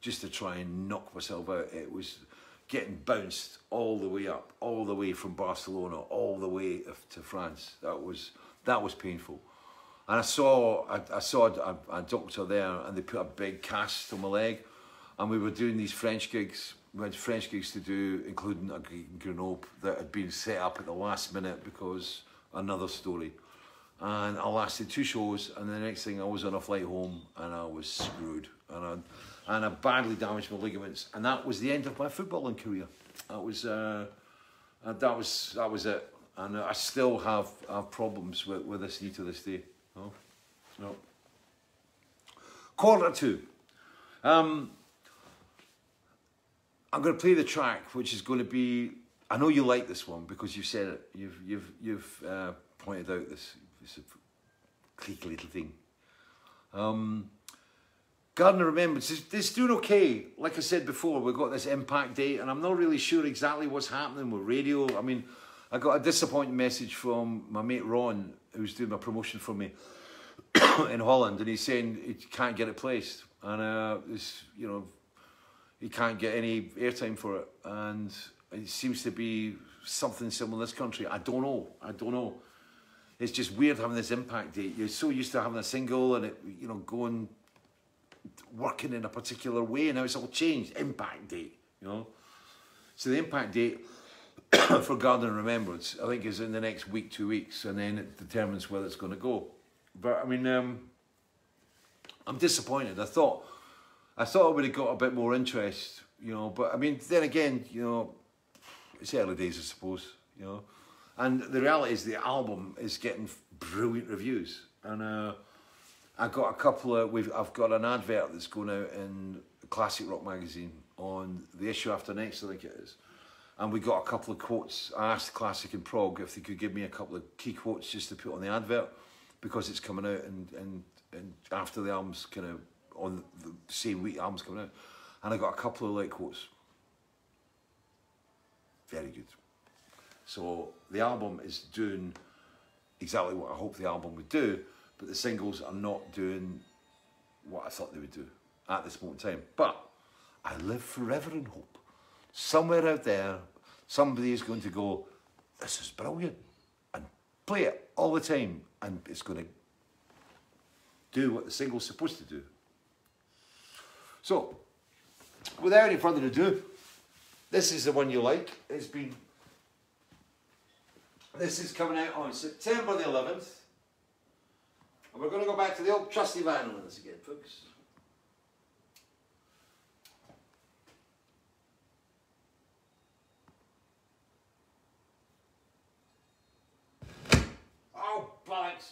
A: just to try and knock myself out. It was getting bounced all the way up, all the way from Barcelona, all the way to France. That was painful. And I saw a doctor there, and they put a big cast on my leg, and we were doing these French gigs. We had French gigs to do, including a gig in Grenoble that had been set up at the last minute because another story. And I lasted 2 shows, and the next thing I was on a flight home, and I was screwed. And I badly damaged my ligaments, and that was the end of my footballing career. That was it. And I still have problems with this knee to this day. No. 2:15. I'm going to play the track, which is going to be. I know you like this one because you've said it. You've pointed out this. It's a cliquey little thing. Garden of Remembrance. It's doing okay. Like I said before, we've got this impact date, and I'm not really sure exactly what's happening with radio. I mean, I got a disappointing message from my mate Ron, who's doing my promotion for me in Holland, and he's saying he can't get it placed, and he can't get any airtime for it, and it seems to be something similar in this country. I don't know. It's just weird having this impact date. You're so used to having a single and it, going, working in a particular way, and now it's all changed. Impact date, So the impact date for Garden of Remembrance, I think, is in the next week, 2 weeks, and then it determines whether it's going to go. But I mean, I'm disappointed. I thought I would have got a bit more interest, But I mean, then again, it's early days, I suppose, And the reality is, the album is getting brilliant reviews, and I got a couple of. I've got an advert that's going out in Classic Rock magazine on the issue after next, I think it is. And we got a couple of quotes. I asked Classic in Prague if they could give me a couple of key quotes just to put on the advert, because it's coming out and after the album's kind of on the same week the album's coming out. And I got a couple of quotes. Very good. So the album is doing exactly what I hoped the album would do, but the singles are not doing what I thought they would do at this moment in time. But I live forever in hope. Somewhere out there, somebody is going to go, this is brilliant, and play it all the time, and it's going to do what the single's supposed to do. So, without any further ado, this is the one you like. This is coming out on September the 11th, and we're going to go back to the old trusty vinyl once again, folks. Oh, bollocks!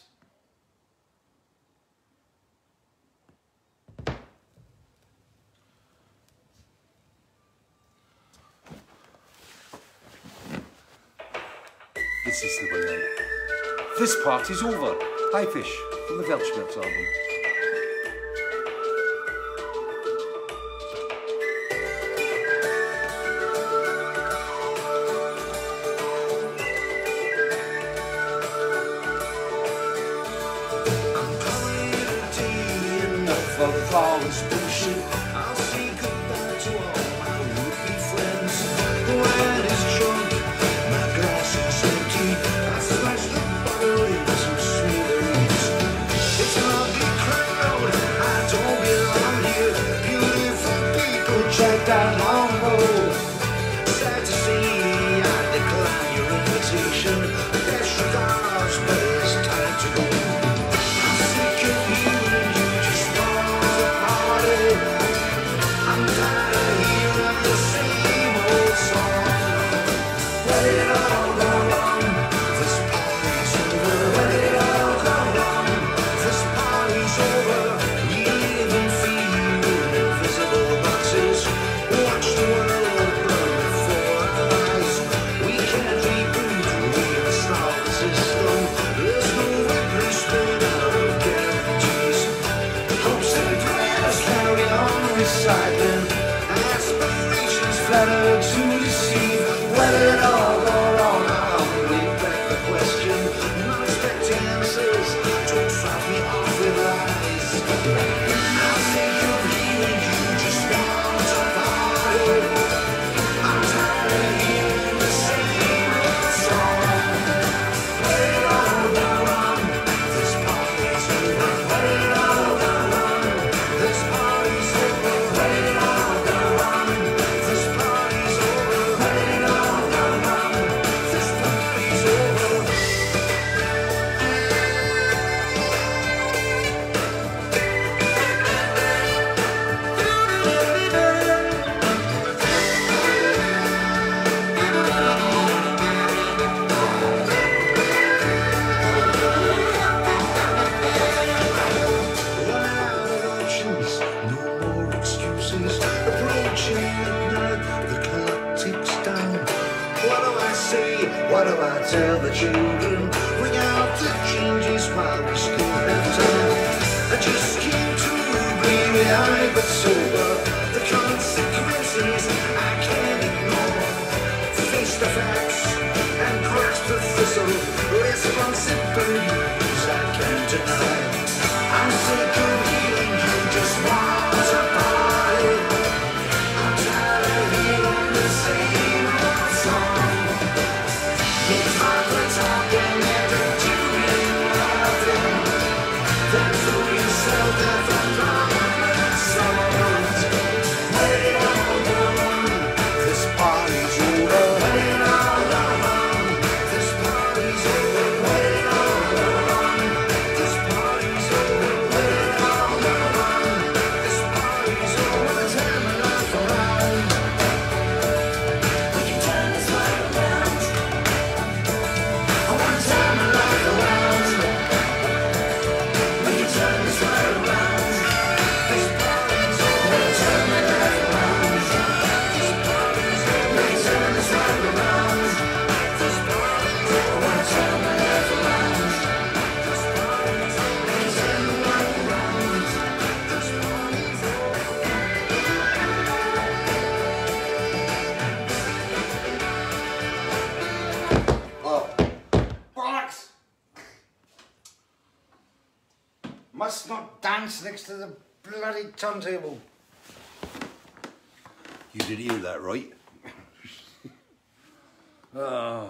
A: This is the one now. This party's over. Hi Fish from the Weltschmerz album.
C: I'm calling it a day, enough of all this bullshit. I'll say goodbye to all my would-be friends. When it's drunk, my glass is empty. I smash the bottle into smithereens. It's an ugly crowd, I don't belong here. Beautiful people dragged out on the road. Sad to see, I decline your invitation. Best regards, but it's time to go. I'm sick of you and you just want the party. I'm tired of hearing the same old song. Let it all go wrong, this party's over. Let it all go wrong, this party's over. We live and feel in invisible boxes. Watch the world burn before our eyes. We can't reboot, we install the system. There's no replacement out of guarantees. Hopes and prayers carry on recycling. Aspirations flatter to deceive. Let it all go wrong, I'll bring back the question. Not expecting answers, don't fight me off with lies. I'll take your view and you just want it's over. The consequences I can't ignore. Face the facts and grasp the thistle. Responsibilities I can't deny. I'm sick of hearing you just want to party. I'm tired of hearing the same old song. It's hard to talk and never doing nothing. Then fool yourself with a prominent sound. Wait on, this party's over. Wait on, this party's over. Wait on, this party's over. Wait on, this party's over. Turn my life around. We can turn this life around. I wanna turn my life around. We can turn this life around. This party's over. Turn my life around. This party's over. We can turn this life around. This party's over. I wanna turn my life around. This party's over. We can turn my life around. This party's over.
A: Oh, bollocks!
E: Must not dance next to the bloody turntable.
A: You did hear that, right? Ah.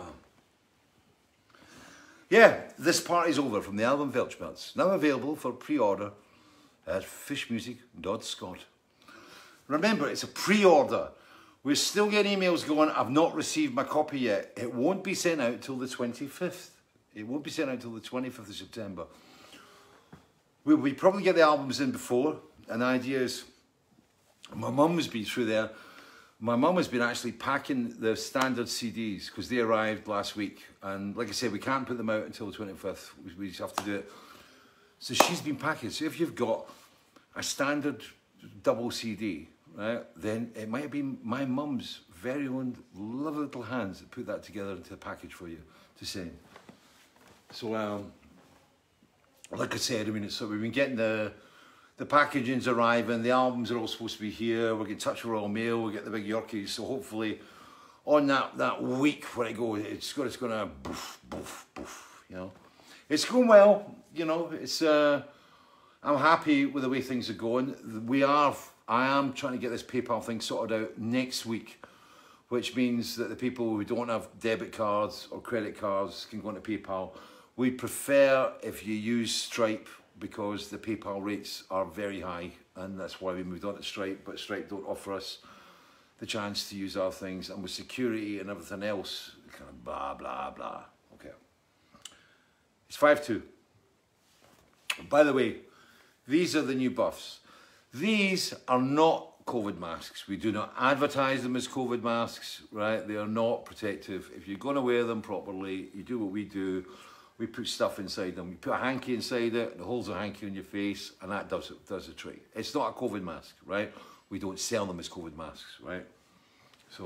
A: Yeah, this party's over from the album Weltschmerz. Now available for pre-order at fishmusic.scot. Remember, it's a pre-order. We're still getting emails going, I've not received my copy yet. It won't be sent out till the 25th. It won't be sent out till the 25th of September. We probably get the albums in before, and the idea is, my mum has been through there. My mum has been actually packing the standard CDs because they arrived last week. And like I said, we can't put them out until the 25th. We just have to do it. So she's been packing. So if you've got a standard double CD, right, then it might be my mum's very own lovely little hands that put that together into a package for you to send. So, like I said, I mean, so we've been getting the packaging's arriving, the albums are all supposed to be here, we'll get in touch with Royal Mail, we'll get the big Yorkies, so hopefully on that week where I go, it's gonna boof, boof, boof, you know. It's going well, you know, it's, I'm happy with the way things are going. I am trying to get this PayPal thing sorted out next week, which means that the people who don't have debit cards or credit cards can go into PayPal. We prefer if you use Stripe because the PayPal rates are very high, and that's why we moved on to Stripe, but Stripe don't offer us the chance to use our things, and with security and everything else, kind of blah, blah, blah. Okay. It's 5-2. By the way, these are the new buffs. These are not COVID masks. We do not advertise them as COVID masks, right? They are not protective. If you're going to wear them properly, you do what we do. We put stuff inside them. We put a hanky inside it, it holds a hanky on your face, and that does the trick. It's not a COVID mask, right? We don't sell them as COVID masks, right? So,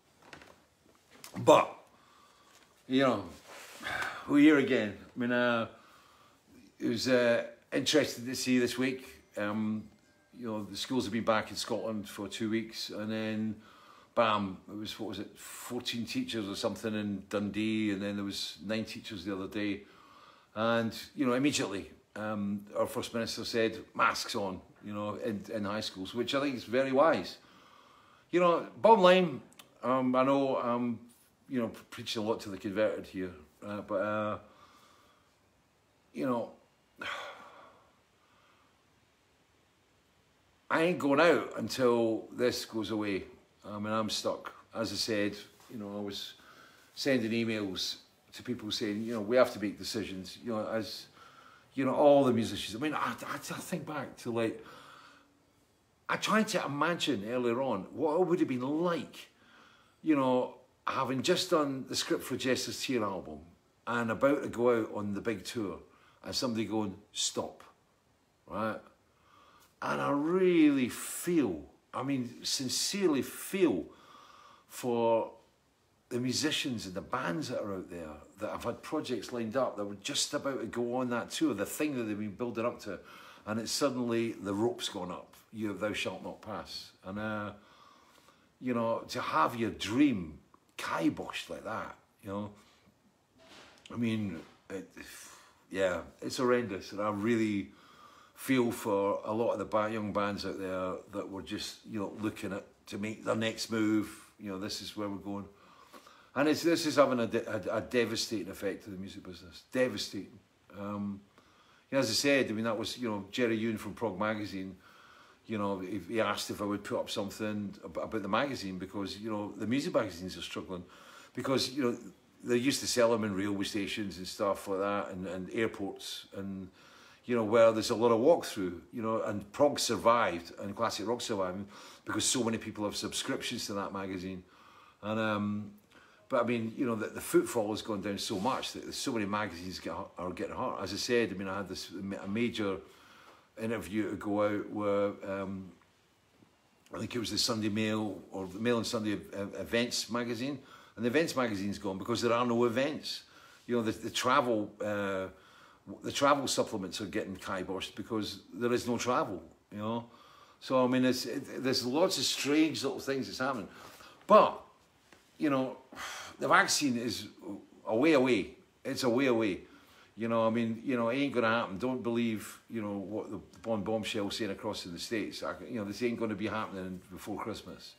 A: but, you know, we're here again. I mean, it was interesting to see this week. You know, the schools have been back in Scotland for 2 weeks, and then bam, it was, what was it, 14 teachers or something in Dundee, and then there was 9 teachers the other day. And, you know, immediately, our First Minister said, masks on, you know, in high schools, which I think is very wise. You know, bottom line, I know I'm, you know, preaching a lot to the converted here, but, you know, I ain't going out until this goes away. I mean, I'm stuck. As I said, you know, I was sending emails to people saying, you know, we have to make decisions, you know, as, you know, all the musicians. I mean, I think back to, like, I tried to imagine earlier on what it would have been like, you know, having just done the script for Jester's Tear album and about to go out on the big tour and somebody going, stop, right? And I really feel, I mean, sincerely feel for the musicians and the bands that are out there that have had projects lined up that were just about to go on that tour, the thing that they've been building up to. and it's suddenly the rope's gone up. Thou shalt not pass. And you know, to have your dream kiboshed like that, you know, I mean, yeah, it's horrendous, and I really feel for a lot of the young bands out there that were just, you know, looking at to make their next move. You know, this is where we're going, and this is having a devastating effect to the music business. Devastating. You know, as I said, I mean, that was, you know, Jerry Yoon from Prog Magazine. You know, he asked if I would put up something about the magazine because, you know, the music magazines are struggling because, you know, they used to sell them in railway stations and stuff like that, and airports, and, you know, where there's a lot of walkthrough, you know, and prog survived and classic rock survived because so many people have subscriptions to that magazine. And but I mean, you know, the footfall has gone down so much that so many magazines are getting hurt. As I said, I mean, I had a major interview to go out where I think it was the Sunday Mail or the Mail and Sunday Events magazine, and the Events magazine's gone because there are no events. You know, the travel supplements are getting kiboshed because there is no travel. You know, so I mean, there's lots of strange little things that's happening, but you know, the vaccine is a way away. It's a way away. You know, I mean, you know, it ain't going to happen. Don't believe, you know, what the bombshell saying across in the States. You know, this ain't going to be happening before Christmas.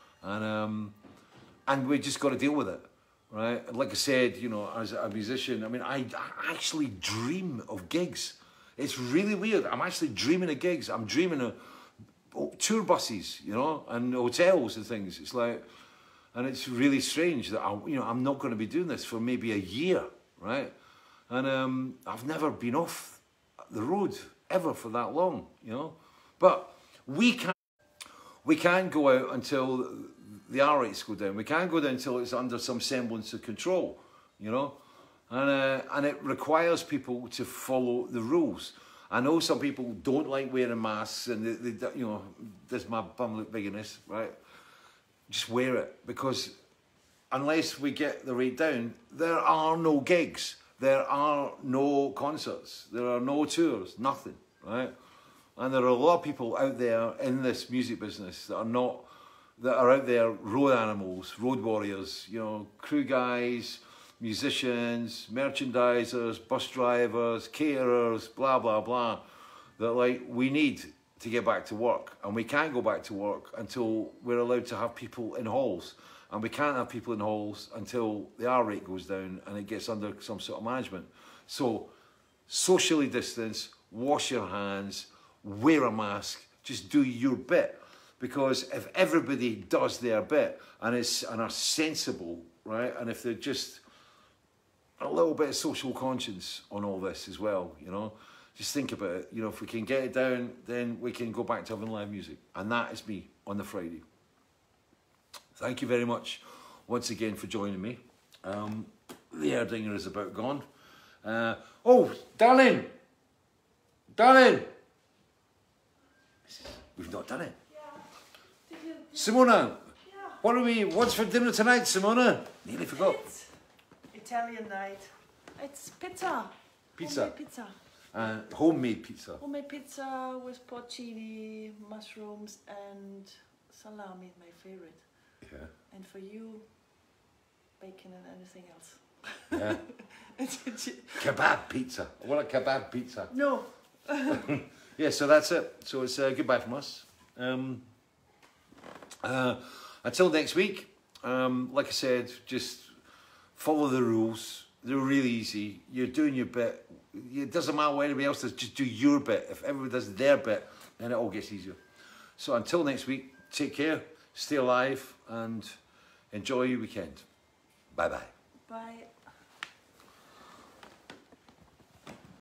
A: And we just got to deal with it, right? And like I said, you know, as a musician, I mean, I actually dream of gigs. It's really weird. I'm actually dreaming of gigs. I'm dreaming of tour buses, you know, and hotels and things. It's like, and it's really strange that I'm not going to be doing this for maybe a year, right? And I've never been off the road ever for that long, you know. But we can't go out until the R rates go down. We can't go down until it's under some semblance of control, you know. And it requires people to follow the rules. I know some people don't like wearing masks, and they you know, does my bum look big in this, right? Just wear it, because unless we get the rate down, there are no gigs. There are no concerts, there are no tours, nothing, right? And there are a lot of people out there in this music business that are out there, road animals, road warriors, you know, crew guys, musicians, merchandisers, bus drivers, caterers, blah, blah, blah, that like we need to get back to work. And we can't go back to work until we're allowed to have people in halls. And we can't have people in halls until the R rate goes down and it gets under some sort of management. So socially distance, wash your hands, wear a mask, just do your bit. Because if everybody does their bit and are sensible, right, and if they're just a little bit of social conscience on all this as well, you know, just think about it. You know, if we can get it down, then we can go back to having live music. And that is me on the Friday. Thank you very much once again for joining me. The Erdinger is about gone. Oh, darling! Darling! We've not done it.
B: Yeah.
A: Simona!
B: Yeah.
A: What's for dinner tonight, Simona? Nearly forgot.
B: It's Italian night. It's pizza.
A: Pizza.
B: Homemade pizza.
A: Homemade pizza.
B: Homemade pizza with porcini, mushrooms, and salami, my favorite.
A: Yeah.
B: And for you, bacon and anything else.
A: Yeah. Kebab pizza. I want a kebab pizza.
B: No.
A: Yeah, so that's it. So it's goodbye from us. Until next week, like I said, just follow the rules. They're really easy. You're doing your bit. It doesn't matter what anybody else does, just do your bit. If everybody does their bit, then it all gets easier. So until next week, take care, stay alive, and enjoy your weekend. Bye-bye.
B: Bye.